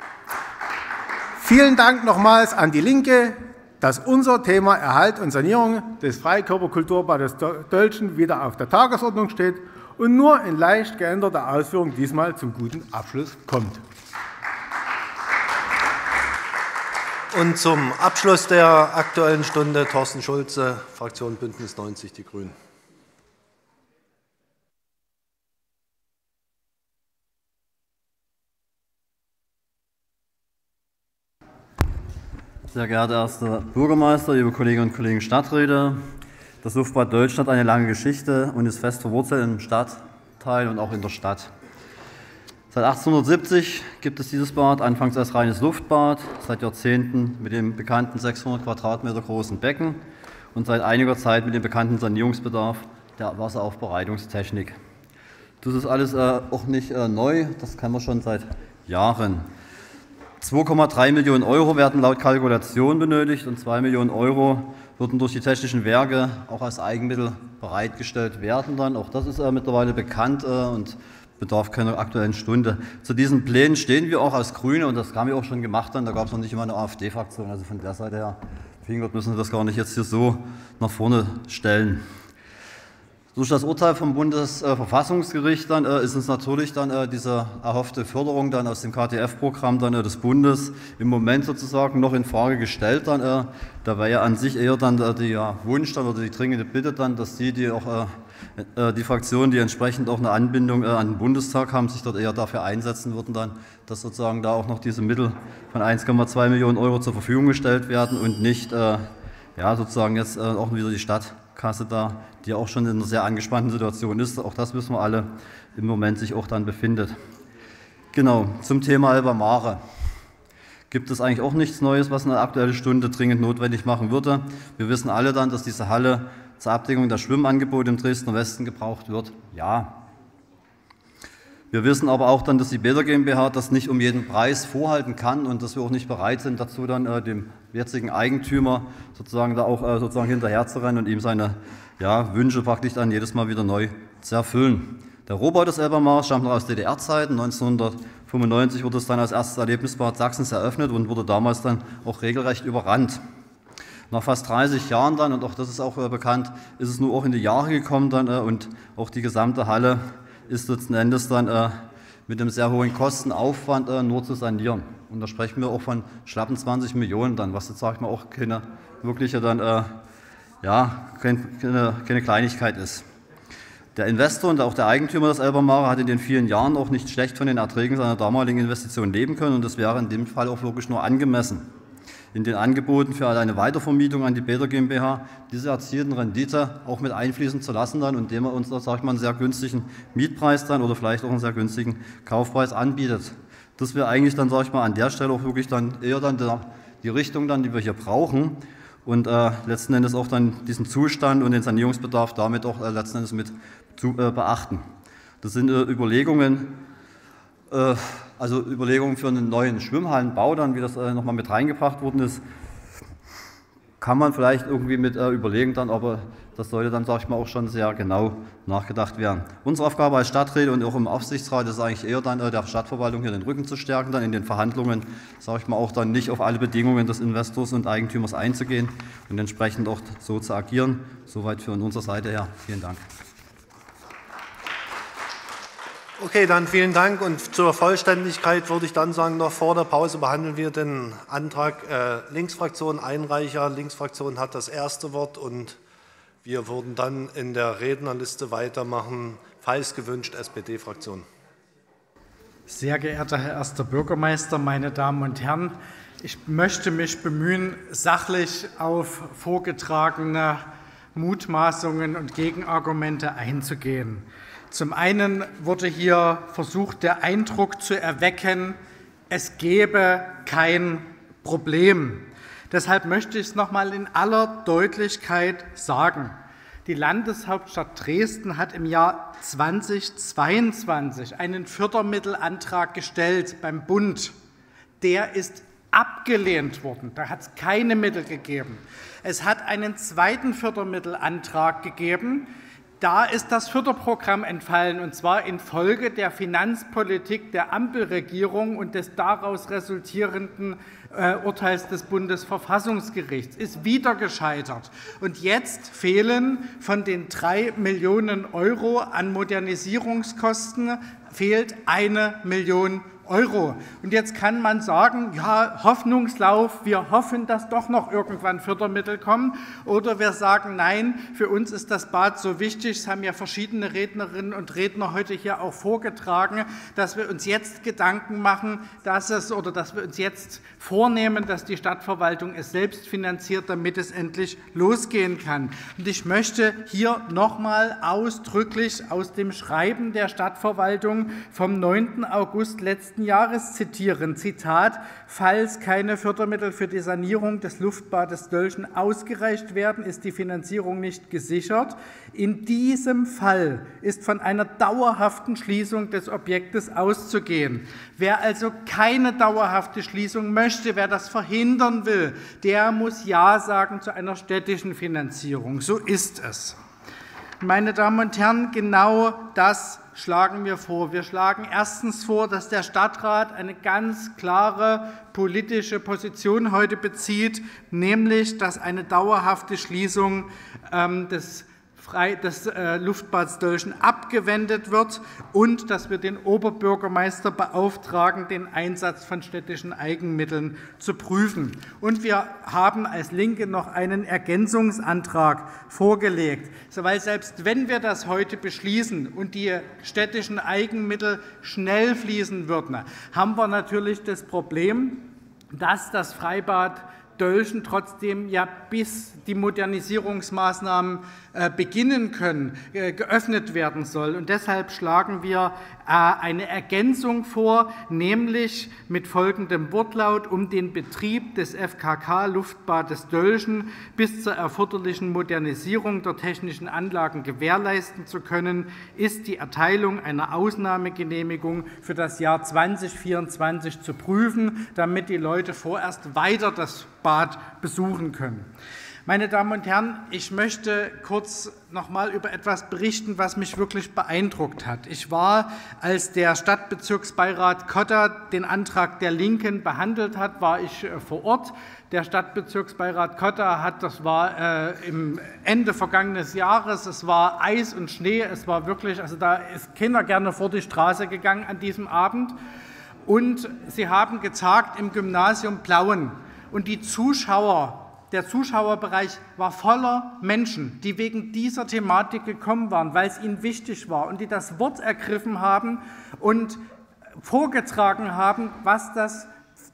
Vielen Dank nochmals an die Linke, dass unser Thema Erhalt und Sanierung des Freikörperkulturbades Dölzschen wieder auf der Tagesordnung steht und nur in leicht geänderter Ausführung diesmal zum guten Abschluss kommt. Und zum Abschluss der Aktuellen Stunde Thorsten Schulze, Fraktion Bündnis neunzig, die Grünen. Sehr geehrter erster Bürgermeister, liebe Kolleginnen und Kollegen Stadträte, das Luftbad Dölzschen hat eine lange Geschichte und ist fest verwurzelt im Stadtteil und auch in der Stadt. Seit achtzehnhundertsiebzig gibt es dieses Bad, anfangs als reines Luftbad, seit Jahrzehnten mit dem bekannten sechshundert Quadratmeter großen Becken und seit einiger Zeit mit dem bekannten Sanierungsbedarf der Wasseraufbereitungstechnik. Das ist alles äh, auch nicht äh, neu, das kennen wir schon seit Jahren. zwei Komma drei Millionen Euro werden laut Kalkulation benötigt und zwei Millionen Euro würden durch die technischen Werke auch als Eigenmittel bereitgestellt werden. Dann. Auch das ist äh, mittlerweile bekannt äh, und bedarf keiner Aktuellen Stunde. Zu diesen Plänen stehen wir auch als Grüne und das haben wir auch schon gemacht. Dann. Da gab es noch nicht immer eine AfD-Fraktion. Also von der Seite her, Fingert, müssen wir das gar nicht jetzt hier so nach vorne stellen. Durch das Urteil vom Bundesverfassungsgericht dann, äh, ist uns natürlich dann äh, diese erhoffte Förderung dann aus dem K T F-Programm dann, äh, des Bundes im Moment sozusagen noch in Frage gestellt. Dann, äh, da wäre ja an sich eher dann äh, der ja, Wunsch dann, oder die dringende Bitte dann, dass die, die auch äh, die Fraktionen, die entsprechend auch eine Anbindung äh, an den Bundestag haben, sich dort eher dafür einsetzen würden, dann, dass sozusagen da auch noch diese Mittel von eins Komma zwei Millionen Euro zur Verfügung gestellt werden und nicht äh, ja, sozusagen jetzt äh, auch wieder die Stadtkasse da, die auch schon in einer sehr angespannten Situation ist. Auch das wissen wir alle, im Moment sich auch dann befindet. Genau, zum Thema Albemarle gibt es eigentlich auch nichts Neues, was eine Aktuelle Stunde dringend notwendig machen würde. Wir wissen alle dann, dass diese Halle zur Abdeckung der Schwimmangebote im Dresdner Westen gebraucht wird. Ja. Wir wissen aber auch dann, dass die Bäder GmbH das nicht um jeden Preis vorhalten kann und dass wir auch nicht bereit sind, dazu dann äh, dem jetzigen Eigentümer sozusagen da auch äh, sozusagen hinterherzurennen und ihm seine ja, Wünsche praktisch dann jedes Mal wieder neu zu erfüllen. Der Rohbau des Elbermares stammt noch aus D D R-Zeiten. neunzehnhundertfünfundneunzig wurde es dann als erstes Erlebnisbad Sachsens eröffnet und wurde damals dann auch regelrecht überrannt. Nach fast dreißig Jahren dann, und auch das ist auch äh, bekannt, ist es nur auch in die Jahre gekommen dann äh, und auch die gesamte Halle ist letzten Endes dann äh, mit einem sehr hohen Kostenaufwand äh, nur zu sanieren. Und da sprechen wir auch von schlappen zwanzig Millionen dann, was jetzt, sag ich mal, auch keine wirkliche dann, äh, ja, keine, keine Kleinigkeit ist. Der Investor und auch der Eigentümer des Elbermare hat in den vielen Jahren auch nicht schlecht von den Erträgen seiner damaligen Investition leben können und das wäre in dem Fall auch wirklich nur angemessen. In den Angeboten für eine Weitervermietung an die Bäder GmbH diese erzielten Rendite auch mit einfließen zu lassen, dann, indem er uns, sag ich mal, einen sehr günstigen Mietpreis dann oder vielleicht auch einen sehr günstigen Kaufpreis anbietet. Das wäre eigentlich dann, sag ich mal, an der Stelle auch wirklich dann eher dann der, die Richtung, dann, die wir hier brauchen und äh, letzten Endes auch dann diesen Zustand und den Sanierungsbedarf damit auch äh, letzten Endes mit zu äh, beachten. Das sind äh, Überlegungen, äh, also Überlegungen für einen neuen Schwimmhallenbau, dann, wie das äh, nochmal mit reingebracht worden ist, kann man vielleicht irgendwie mit äh, überlegen, dann, aber das sollte dann, sage ich mal, auch schon sehr genau nachgedacht werden. Unsere Aufgabe als Stadträte und auch im Aufsichtsrat ist eigentlich eher dann äh, der Stadtverwaltung hier den Rücken zu stärken, dann in den Verhandlungen, sage ich mal, auch dann nicht auf alle Bedingungen des Investors und Eigentümers einzugehen und entsprechend auch so zu agieren. Soweit von unserer Seite her. Vielen Dank. Okay, dann vielen Dank. Und zur Vollständigkeit würde ich dann sagen, noch vor der Pause behandeln wir den Antrag äh, Linksfraktion. Einreicher Linksfraktion hat das erste Wort und wir würden dann in der Rednerliste weitermachen. Falls gewünscht, S P D-Fraktion. Sehr geehrter Herr Erster Bürgermeister, meine Damen und Herren! Ich möchte mich bemühen, sachlich auf vorgetragene Mutmaßungen und Gegenargumente einzugehen. Zum einen wurde hier versucht, der Eindruck zu erwecken, es gäbe kein Problem. Deshalb möchte ich es noch einmal in aller Deutlichkeit sagen. Die Landeshauptstadt Dresden hat im Jahr zweitausendzweiundzwanzig einen Fördermittelantrag gestellt beim Bund. Der ist abgelehnt worden. Da hat es keine Mittel gegeben. Es hat einen zweiten Fördermittelantrag gegeben. Da ist das Förderprogramm entfallen, und zwar infolge der Finanzpolitik der Ampelregierung und des daraus resultierenden äh, Urteils des Bundesverfassungsgerichts, ist wieder gescheitert. Und jetzt fehlen von den drei Millionen Euro an Modernisierungskosten fehlt eine Million Euro. Und jetzt kann man sagen, ja, Hoffnungslauf, wir hoffen, dass doch noch irgendwann Fördermittel kommen. Oder wir sagen, nein, für uns ist das Bad so wichtig, es haben ja verschiedene Rednerinnen und Redner heute hier auch vorgetragen, dass wir uns jetzt Gedanken machen, dass es oder dass wir uns jetzt vornehmen, dass die Stadtverwaltung es selbst finanziert, damit es endlich losgehen kann. Und ich möchte hier nochmal ausdrücklich aus dem Schreiben der Stadtverwaltung vom neunten August letzten Jahres zitieren. Zitat: Falls keine Fördermittel für die Sanierung des Luftbades Dölschen ausgereicht werden, ist die Finanzierung nicht gesichert. In diesem Fall ist von einer dauerhaften Schließung des Objektes auszugehen. Wer also keine dauerhafte Schließung möchte, wer das verhindern will, der muss Ja sagen zu einer städtischen Finanzierung. So ist es. Meine Damen und Herren, genau das schlagen wir vor. Wir schlagen erstens vor, dass der Stadtrat eine ganz klare politische Position heute bezieht, nämlich, dass eine dauerhafte Schließung ähm, des des Luftbads Dölschen abgewendet wird und dass wir den Oberbürgermeister beauftragen, den Einsatz von städtischen Eigenmitteln zu prüfen. Und wir haben als Linke noch einen Ergänzungsantrag vorgelegt, weil selbst wenn wir das heute beschließen und die städtischen Eigenmittel schnell fließen würden, haben wir natürlich das Problem, dass das Freibad Dölschen trotzdem ja bis die Modernisierungsmaßnahmen äh, beginnen können, äh, geöffnet werden soll. Und deshalb schlagen wir äh, eine Ergänzung vor, nämlich mit folgendem Wortlaut: Um den Betrieb des F K K-Luftbades Dölschen bis zur erforderlichen Modernisierung der technischen Anlagen gewährleisten zu können, ist die Erteilung einer Ausnahmegenehmigung für das Jahr zweitausendvierundzwanzig zu prüfen, damit die Leute vorerst weiter das Bad besuchen können. Meine Damen und Herren, ich möchte kurz noch mal über etwas berichten, was mich wirklich beeindruckt hat. Ich war, als der Stadtbezirksbeirat Kotter den Antrag der Linken behandelt hat, war ich vor Ort. Der Stadtbezirksbeirat Kotter hat, das war äh, im Ende vergangenes Jahres, es war Eis und Schnee, es war wirklich, also da ist keiner gerne vor die Straße gegangen an diesem Abend. Und sie haben getagt im Gymnasium Plauen. Und die Zuschauer, der Zuschauerbereich war voller Menschen, die wegen dieser Thematik gekommen waren, weil es ihnen wichtig war und die das Wort ergriffen haben und vorgetragen haben, was das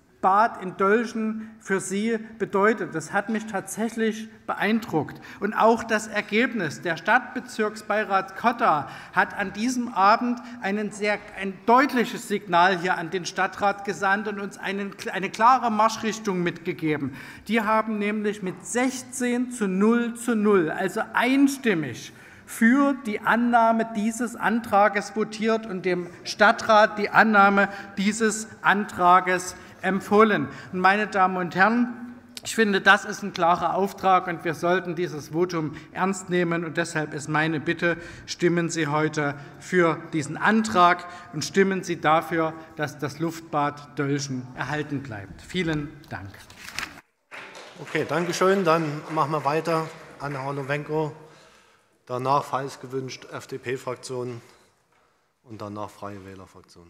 Bad in Dölschen für sie bedeutet. Das hat mich tatsächlich beeindruckt. Und auch das Ergebnis. Der Stadtbezirksbeirat Kotter hat an diesem Abend einen sehr, ein deutliches Signal hier an den Stadtrat gesandt und uns einen, eine klare Marschrichtung mitgegeben. Die haben nämlich mit sechzehn zu null zu null, also einstimmig, für die Annahme dieses Antrages votiert und dem Stadtrat die Annahme dieses Antrages empfohlen. Und meine Damen und Herren, ich finde, das ist ein klarer Auftrag und wir sollten dieses Votum ernst nehmen. Und deshalb ist meine Bitte, stimmen Sie heute für diesen Antrag und stimmen Sie dafür, dass das Luftbad Dölschen erhalten bleibt. Vielen Dank. Okay, danke schön. Dann machen wir weiter. Anna Holowenko, danach, falls gewünscht, F D P-Fraktion und danach Freie Wähler-Fraktion.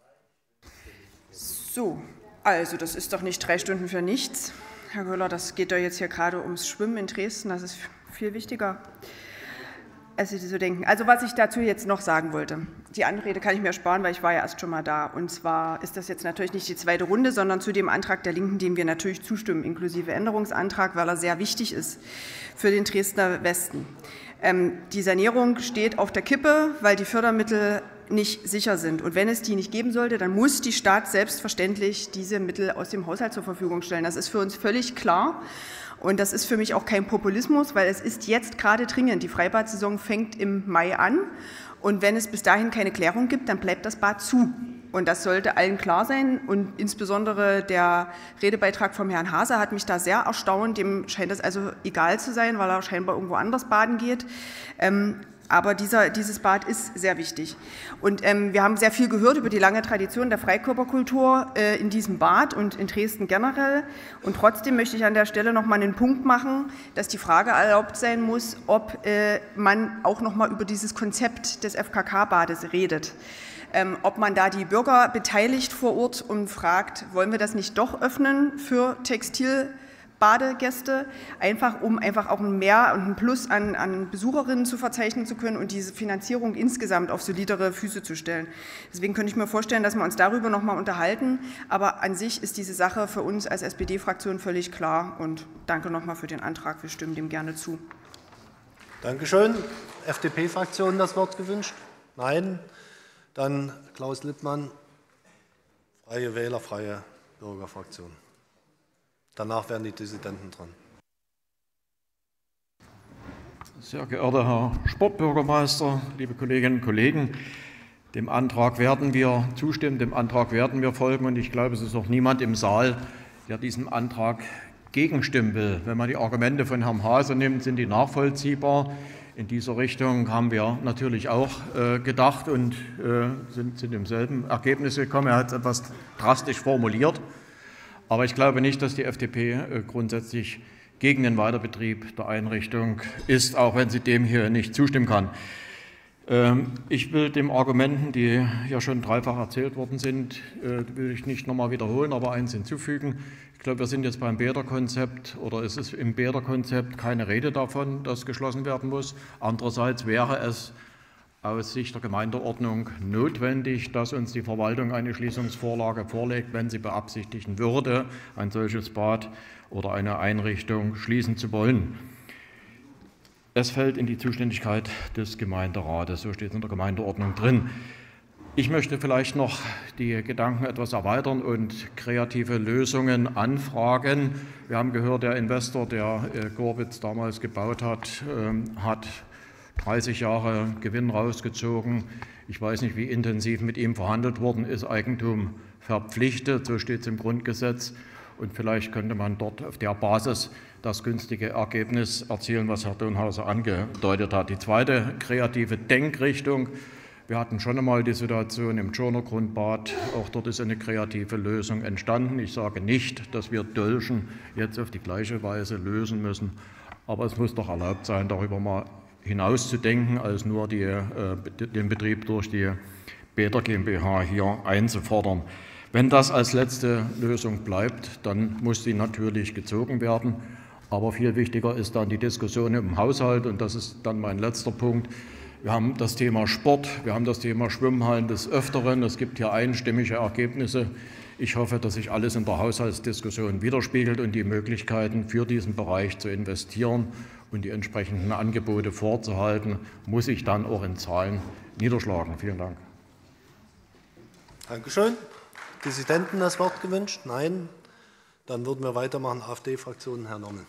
So. Also, das ist doch nicht drei Stunden für nichts. Herr Göller, das geht doch jetzt hier gerade ums Schwimmen in Dresden. Das ist viel wichtiger, als Sie so denken. Also, was ich dazu jetzt noch sagen wollte. Die Anrede kann ich mir sparen, weil ich war ja erst schon mal da. Und zwar ist das jetzt natürlich nicht die zweite Runde, sondern zu dem Antrag der Linken, dem wir natürlich zustimmen, inklusive Änderungsantrag, weil er sehr wichtig ist für den Dresdner Westen. Ähm, die Sanierung steht auf der Kippe, weil die Fördermittel nicht sicher sind. Und wenn es die nicht geben sollte, dann muss die Stadt selbstverständlich diese Mittel aus dem Haushalt zur Verfügung stellen. Das ist für uns völlig klar. Und das ist für mich auch kein Populismus, weil es ist jetzt gerade dringend. Die Freibad-Saison fängt im Mai an. Und wenn es bis dahin keine Klärung gibt, dann bleibt das Bad zu. Und das sollte allen klar sein. Und insbesondere der Redebeitrag vom Herrn Haase hat mich da sehr erstaunt. Dem scheint es also egal zu sein, weil er scheinbar irgendwo anders baden geht. Ähm, Aber dieser, dieses Bad ist sehr wichtig. Und ähm, wir haben sehr viel gehört über die lange Tradition der Freikörperkultur äh, in diesem Bad und in Dresden generell. Und trotzdem möchte ich an der Stelle noch mal einen Punkt machen, dass die Frage erlaubt sein muss, ob äh, man auch noch mal über dieses Konzept des F K K-Bades redet. Ähm, ob man da die Bürger beteiligt vor Ort und fragt, wollen wir das nicht doch öffnen für Textil? Badegäste, einfach um einfach auch ein Mehr und ein Plus an, an Besucherinnen zu verzeichnen zu können und diese Finanzierung insgesamt auf solidere Füße zu stellen. Deswegen könnte ich mir vorstellen, dass wir uns darüber noch mal unterhalten. Aber an sich ist diese Sache für uns als S P D-Fraktion völlig klar. Und danke noch mal für den Antrag. Wir stimmen dem gerne zu. Dankeschön. F D P-Fraktion das Wort gewünscht? Nein. Dann Klaus Lippmann, Freie Wähler, Freie Bürgerfraktion. Danach werden die Dissidenten dran. Sehr geehrter Herr Sportbürgermeister, liebe Kolleginnen und Kollegen, dem Antrag werden wir zustimmen, dem Antrag werden wir folgen. Und ich glaube, es ist auch niemand im Saal, der diesem Antrag gegenstimmen will. Wenn man die Argumente von Herrn Haase nimmt, sind die nachvollziehbar. In dieser Richtung haben wir natürlich auch äh, gedacht und äh, sind zu demselben Ergebnis gekommen. Er hat es etwas drastisch formuliert. Aber ich glaube nicht, dass die F D P grundsätzlich gegen den Weiterbetrieb der Einrichtung ist, auch wenn sie dem hier nicht zustimmen kann. Ich will den Argumenten, die ja schon dreifach erzählt worden sind, will ich nicht nochmal wiederholen, aber eins hinzufügen. Ich glaube, wir sind jetzt beim Bäderkonzept oder es ist im Bäderkonzept keine Rede davon, dass geschlossen werden muss. Andererseits wäre es aus Sicht der Gemeindeordnung notwendig, dass uns die Verwaltung eine Schließungsvorlage vorlegt, wenn sie beabsichtigen würde, ein solches Bad oder eine Einrichtung schließen zu wollen. Es fällt in die Zuständigkeit des Gemeinderates, so steht es in der Gemeindeordnung drin. Ich möchte vielleicht noch die Gedanken etwas erweitern und kreative Lösungen anfragen. Wir haben gehört, der Investor, der Gorbitz damals gebaut hat, hat dreißig Jahre Gewinn rausgezogen. Ich weiß nicht, wie intensiv mit ihm verhandelt worden ist. Eigentum verpflichtet, so steht es im Grundgesetz. Und vielleicht könnte man dort auf der Basis das günstige Ergebnis erzielen, was Herr Donhauser angedeutet hat. Die zweite kreative Denkrichtung. Wir hatten schon einmal die Situation im Tschorner Grundbad. Auch dort ist eine kreative Lösung entstanden. Ich sage nicht, dass wir Dölschen jetzt auf die gleiche Weise lösen müssen. Aber es muss doch erlaubt sein, darüber mal hinauszudenken, als nur die, äh, den Betrieb durch die Bäder GmbH hier einzufordern. Wenn das als letzte Lösung bleibt, dann muss sie natürlich gezogen werden. Aber viel wichtiger ist dann die Diskussion im Haushalt. Und das ist dann mein letzter Punkt. Wir haben das Thema Sport, wir haben das Thema Schwimmhallen des Öfteren. Es gibt hier einstimmige Ergebnisse. Ich hoffe, dass sich alles in der Haushaltsdiskussion widerspiegelt und die Möglichkeiten für diesen Bereich zu investieren und die entsprechenden Angebote vorzuhalten, muss sich dann auch in Zahlen niederschlagen. Vielen Dank. Dankeschön. Dissidenten das Wort gewünscht? Nein. Dann würden wir weitermachen. AfD-Fraktion, Herr Nommel.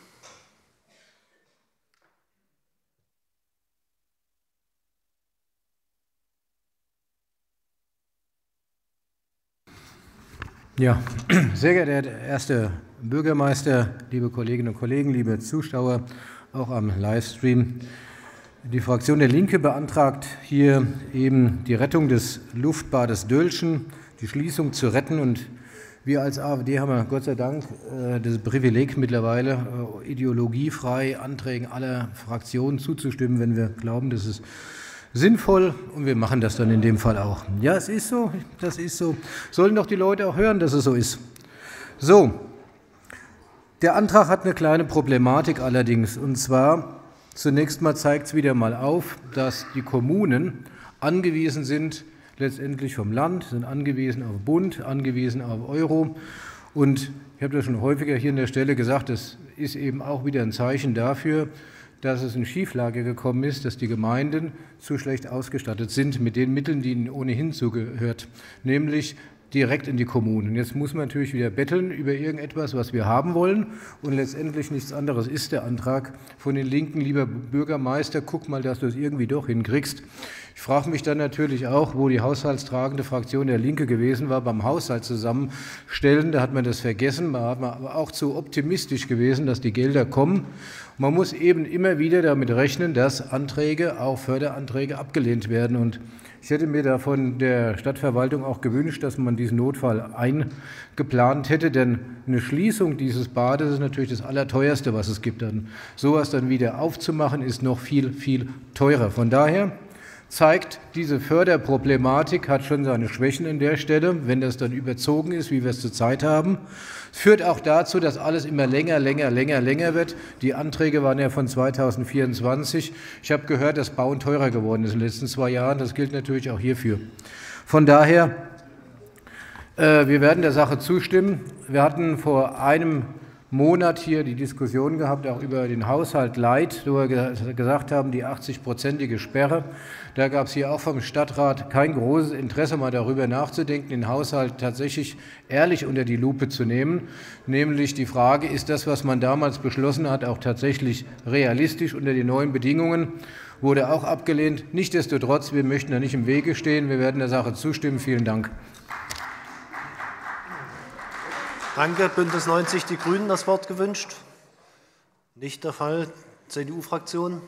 Ja, sehr geehrter Herr erster Bürgermeister, liebe Kolleginnen und Kollegen, liebe Zuschauer, auch am Livestream. Die Fraktion der Linke beantragt hier eben die Rettung des Luftbades Dölschen, die Schließung zu retten. Und wir als AfD haben Gott sei Dank das Privileg mittlerweile, ideologiefrei Anträgen aller Fraktionen zuzustimmen, wenn wir glauben, dass es sinnvoll, und wir machen das dann in dem Fall auch. Ja, es ist so, das ist so. Sollen doch die Leute auch hören, dass es so ist. So, der Antrag hat eine kleine Problematik allerdings, und zwar zunächst mal zeigt es wieder mal auf, dass die Kommunen angewiesen sind, letztendlich vom Land, sind angewiesen auf Bund, angewiesen auf Euro. Und ich habe das schon häufiger hier an der Stelle gesagt, das ist eben auch wieder ein Zeichen dafür, dass es in Schieflage gekommen ist, dass die Gemeinden zu schlecht ausgestattet sind mit den Mitteln, die ihnen ohnehin zugehört, nämlich direkt in die Kommunen. Jetzt muss man natürlich wieder betteln über irgendetwas, was wir haben wollen, und letztendlich nichts anderes ist der Antrag von den Linken. Lieber Bürgermeister, guck mal, dass du es irgendwie doch hinkriegst. Ich frage mich dann natürlich auch, wo die haushaltstragende Fraktion der Linke gewesen war beim Haushalt zusammenstellen. Da hat man das vergessen, man war aber auch zu optimistisch gewesen, dass die Gelder kommen. Man muss eben immer wieder damit rechnen, dass Anträge, auch Förderanträge, abgelehnt werden. Und ich hätte mir da von der Stadtverwaltung auch gewünscht, dass man diesen Notfall eingeplant hätte, denn eine Schließung dieses Bades ist natürlich das Allerteuerste, was es gibt. Dann sowas dann wieder aufzumachen, ist noch viel, viel teurer. Von daher zeigt, diese Förderproblematik hat schon seine Schwächen an der Stelle, wenn das dann überzogen ist, wie wir es zurzeit haben. Es führt auch dazu, dass alles immer länger, länger, länger, länger wird. Die Anträge waren ja von zweitausendvierundzwanzig. Ich habe gehört, dass Bauen teurer geworden ist in den letzten zwei Jahren. Das gilt natürlich auch hierfür. Von daher, äh, wir werden der Sache zustimmen. Wir hatten vor einem Monat hier die Diskussion gehabt, auch über den Haushalt Light, wo wir gesagt haben, die achtzig-prozentige Sperre. Da gab es hier auch vom Stadtrat kein großes Interesse, mal darüber nachzudenken, den Haushalt tatsächlich ehrlich unter die Lupe zu nehmen. Nämlich die Frage, ist das, was man damals beschlossen hat, auch tatsächlich realistisch unter die neuen Bedingungen? Wurde auch abgelehnt. Nichtsdestotrotz, wir möchten da nicht im Wege stehen. Wir werden der Sache zustimmen. Vielen Dank. Danke. Bündnis neunzig, die Grünen, das Wort gewünscht? Nicht der Fall. C D U-Fraktion?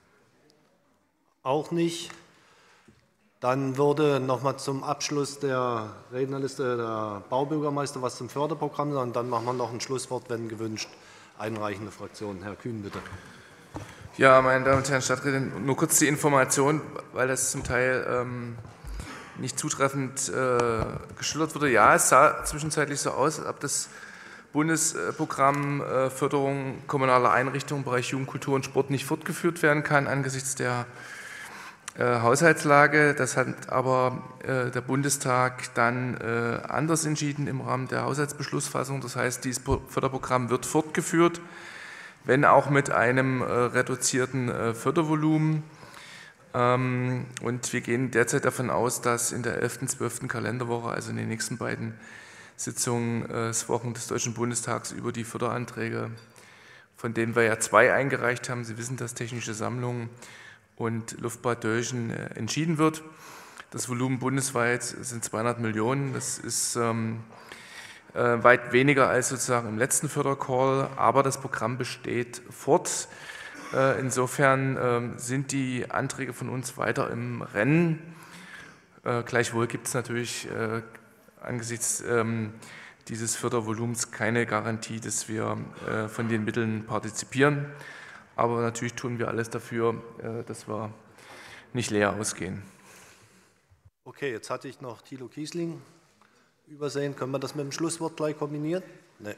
Auch nicht. Dann würde noch mal zum Abschluss der Rednerliste der Baubürgermeister was zum Förderprogramm sagen. Dann machen wir noch ein Schlusswort, wenn gewünscht, einreichende Fraktionen. Herr Kühn, bitte. Ja, meine Damen und Herren Stadträte, nur kurz die Information, weil das zum Teil ähm, nicht zutreffend äh, geschildert wurde. Ja, es sah zwischenzeitlich so aus, als ob das Bundesprogramm äh, Förderung kommunaler Einrichtungen im Bereich Jugend, Kultur und Sport nicht fortgeführt werden kann angesichts der äh, Haushaltslage. Das hat aber äh, der Bundestag dann äh, anders entschieden im Rahmen der Haushaltsbeschlussfassung. Das heißt, dieses Förderprogramm wird fortgeführt, wenn auch mit einem äh, reduzierten äh, Fördervolumen. Und wir gehen derzeit davon aus, dass in der elften, zwölften Kalenderwoche, also in den nächsten beiden Sitzungen, des Wochen des Deutschen Bundestags über die Förderanträge, von denen wir ja zwei eingereicht haben, Sie wissen das, Technische Sammlung und Luftbad Dölchen, entschieden wird. Das Volumen bundesweit sind zweihundert Millionen. Das ist ähm, äh, weit weniger als sozusagen im letzten Fördercall, aber das Programm besteht fort. Insofern sind die Anträge von uns weiter im Rennen. Gleichwohl gibt es natürlich angesichts dieses Fördervolumens keine Garantie, dass wir von den Mitteln partizipieren. Aber natürlich tun wir alles dafür, dass wir nicht leer ausgehen. Okay, jetzt hatte ich noch Thilo Kiesling übersehen. Können wir das mit dem Schlusswort gleich kombinieren? Nein.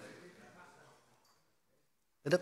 Bitte?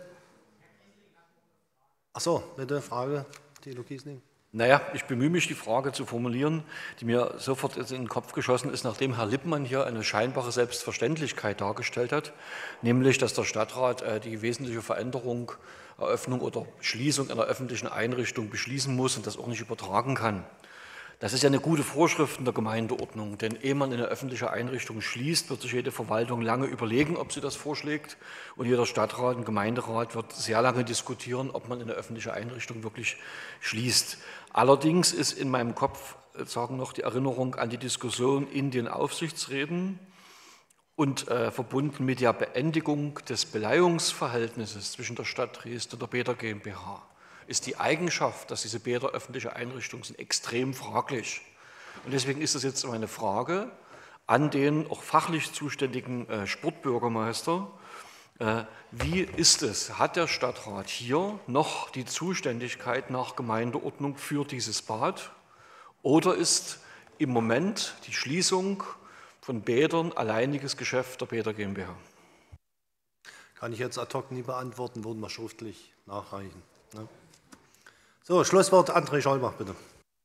Ach so, bitte, Frage, Thilo Kiesling. Naja, ich bemühe mich, die Frage zu formulieren, die mir sofort in den Kopf geschossen ist, nachdem Herr Lippmann hier eine scheinbare Selbstverständlichkeit dargestellt hat, nämlich, dass der Stadtrat äh, die wesentliche Veränderung, Eröffnung oder Schließung einer öffentlichen Einrichtung beschließen muss und das auch nicht übertragen kann. Das ist ja eine gute Vorschrift in der Gemeindeordnung, denn ehe man eine öffentliche Einrichtung schließt, wird sich jede Verwaltung lange überlegen, ob sie das vorschlägt, und jeder Stadtrat und Gemeinderat wird sehr lange diskutieren, ob man eine öffentliche Einrichtung wirklich schließt. Allerdings ist in meinem Kopf sagen noch die Erinnerung an die Diskussion in den Aufsichtsräten und äh, verbunden mit der Beendigung des Beleihungsverhältnisses zwischen der Stadt Dresden und der Bäder GmbH. Ist die Eigenschaft, dass diese Bäder öffentliche Einrichtungen sind, extrem fraglich. Und deswegen ist es jetzt meine Frage an den auch fachlich zuständigen äh, Sportbürgermeister. Äh, wie ist es? Hat der Stadtrat hier noch die Zuständigkeit nach Gemeindeordnung für dieses Bad? Oder ist im Moment die Schließung von Bädern alleiniges Geschäft der Bäder GmbH? Kann ich jetzt ad hoc nie beantworten, würden wir schriftlich nachreichen. Ne? So, Schlusswort André Scholbach, bitte.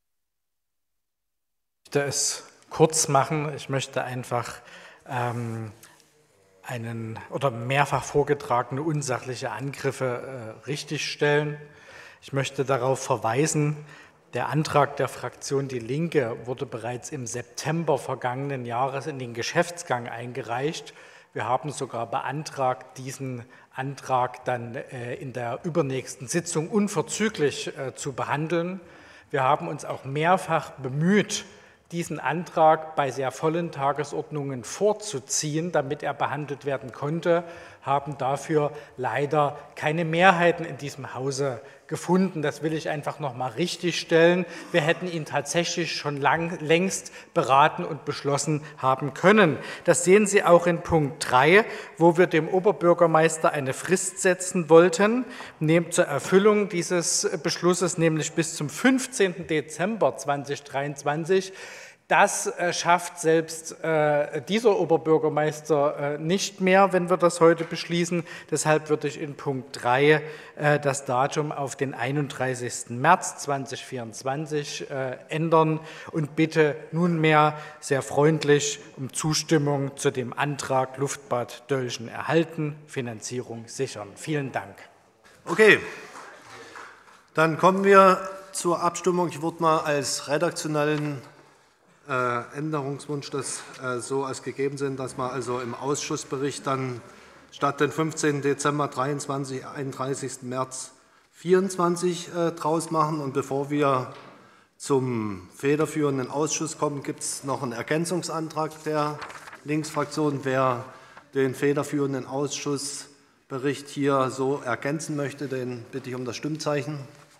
Ich möchte es kurz machen. Ich möchte einfach ähm, einen oder mehrfach vorgetragene unsachliche Angriffe äh, richtigstellen. Ich möchte darauf verweisen, der Antrag der Fraktion Die Linke wurde bereits im September vergangenen Jahres in den Geschäftsgang eingereicht. Wir haben sogar beantragt, diesen Antrag dann in der übernächsten Sitzung unverzüglich zu behandeln. Wir haben uns auch mehrfach bemüht, diesen Antrag bei sehr vollen Tagesordnungen vorzuziehen, damit er behandelt werden konnte. haben dafür leider keine Mehrheiten in diesem Hause gefunden. Das will ich einfach noch mal richtigstellen. Wir hätten ihn tatsächlich schon lang, längst beraten und beschlossen haben können. Das sehen Sie auch in Punkt drei, wo wir dem Oberbürgermeister eine Frist setzen wollten, zur Erfüllung dieses Beschlusses, nämlich bis zum fünfzehnten Dezember zweitausenddreiundzwanzig. Das schafft selbst äh, dieser Oberbürgermeister äh, nicht mehr, wenn wir das heute beschließen. Deshalb würde ich in Punkt drei äh, das Datum auf den einunddreißigsten März zweitausendvierundzwanzig äh, ändern und bitte nunmehr sehr freundlich um Zustimmung zu dem Antrag Luftbad Dölchen erhalten, Finanzierung sichern. Vielen Dank. Okay, dann kommen wir zur Abstimmung. Ich würde mal als redaktionellen Änderungswunsch das so als gegeben sind, dass wir also im Ausschussbericht dann statt den fünfzehnten Dezember dreiundzwanzig, einunddreißigsten März vierundzwanzig draus machen. Und bevor wir zum federführenden Ausschuss kommen, gibt es noch einen Ergänzungsantrag der Linksfraktion. Wer den federführenden Ausschussbericht hier so ergänzen möchte, den bitte ich um das Stimmzeichen.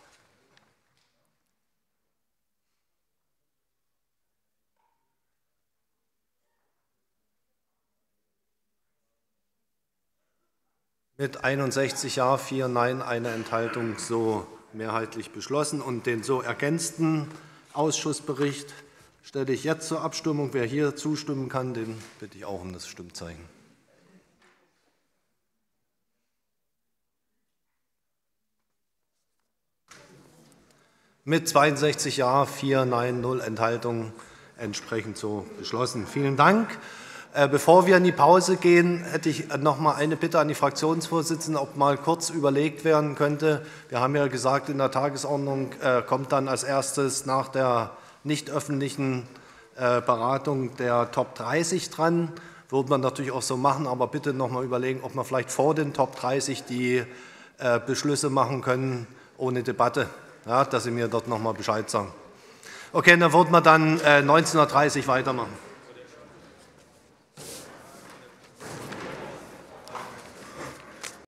Mit einundsechzig Ja, vier Nein, eine Enthaltung so mehrheitlich beschlossen. Und den so ergänzten Ausschussbericht stelle ich jetzt zur Abstimmung. Wer hier zustimmen kann, den bitte ich auch um das Stimmzeichen. Mit zweiundsechzig Ja, vier Nein, null Enthaltungen entsprechend so beschlossen. Vielen Dank. Bevor wir in die Pause gehen, hätte ich noch mal eine Bitte an die Fraktionsvorsitzenden, ob mal kurz überlegt werden könnte. Wir haben ja gesagt, in der Tagesordnung kommt dann als erstes nach der nicht öffentlichen Beratung der Top dreißig dran. Würde man natürlich auch so machen, aber bitte noch mal überlegen, ob wir vielleicht vor den Top dreißig die Beschlüsse machen können ohne Debatte, ja, dass Sie mir dort noch mal Bescheid sagen. Okay, dann würden wir dann neunzehn Uhr dreißig weitermachen.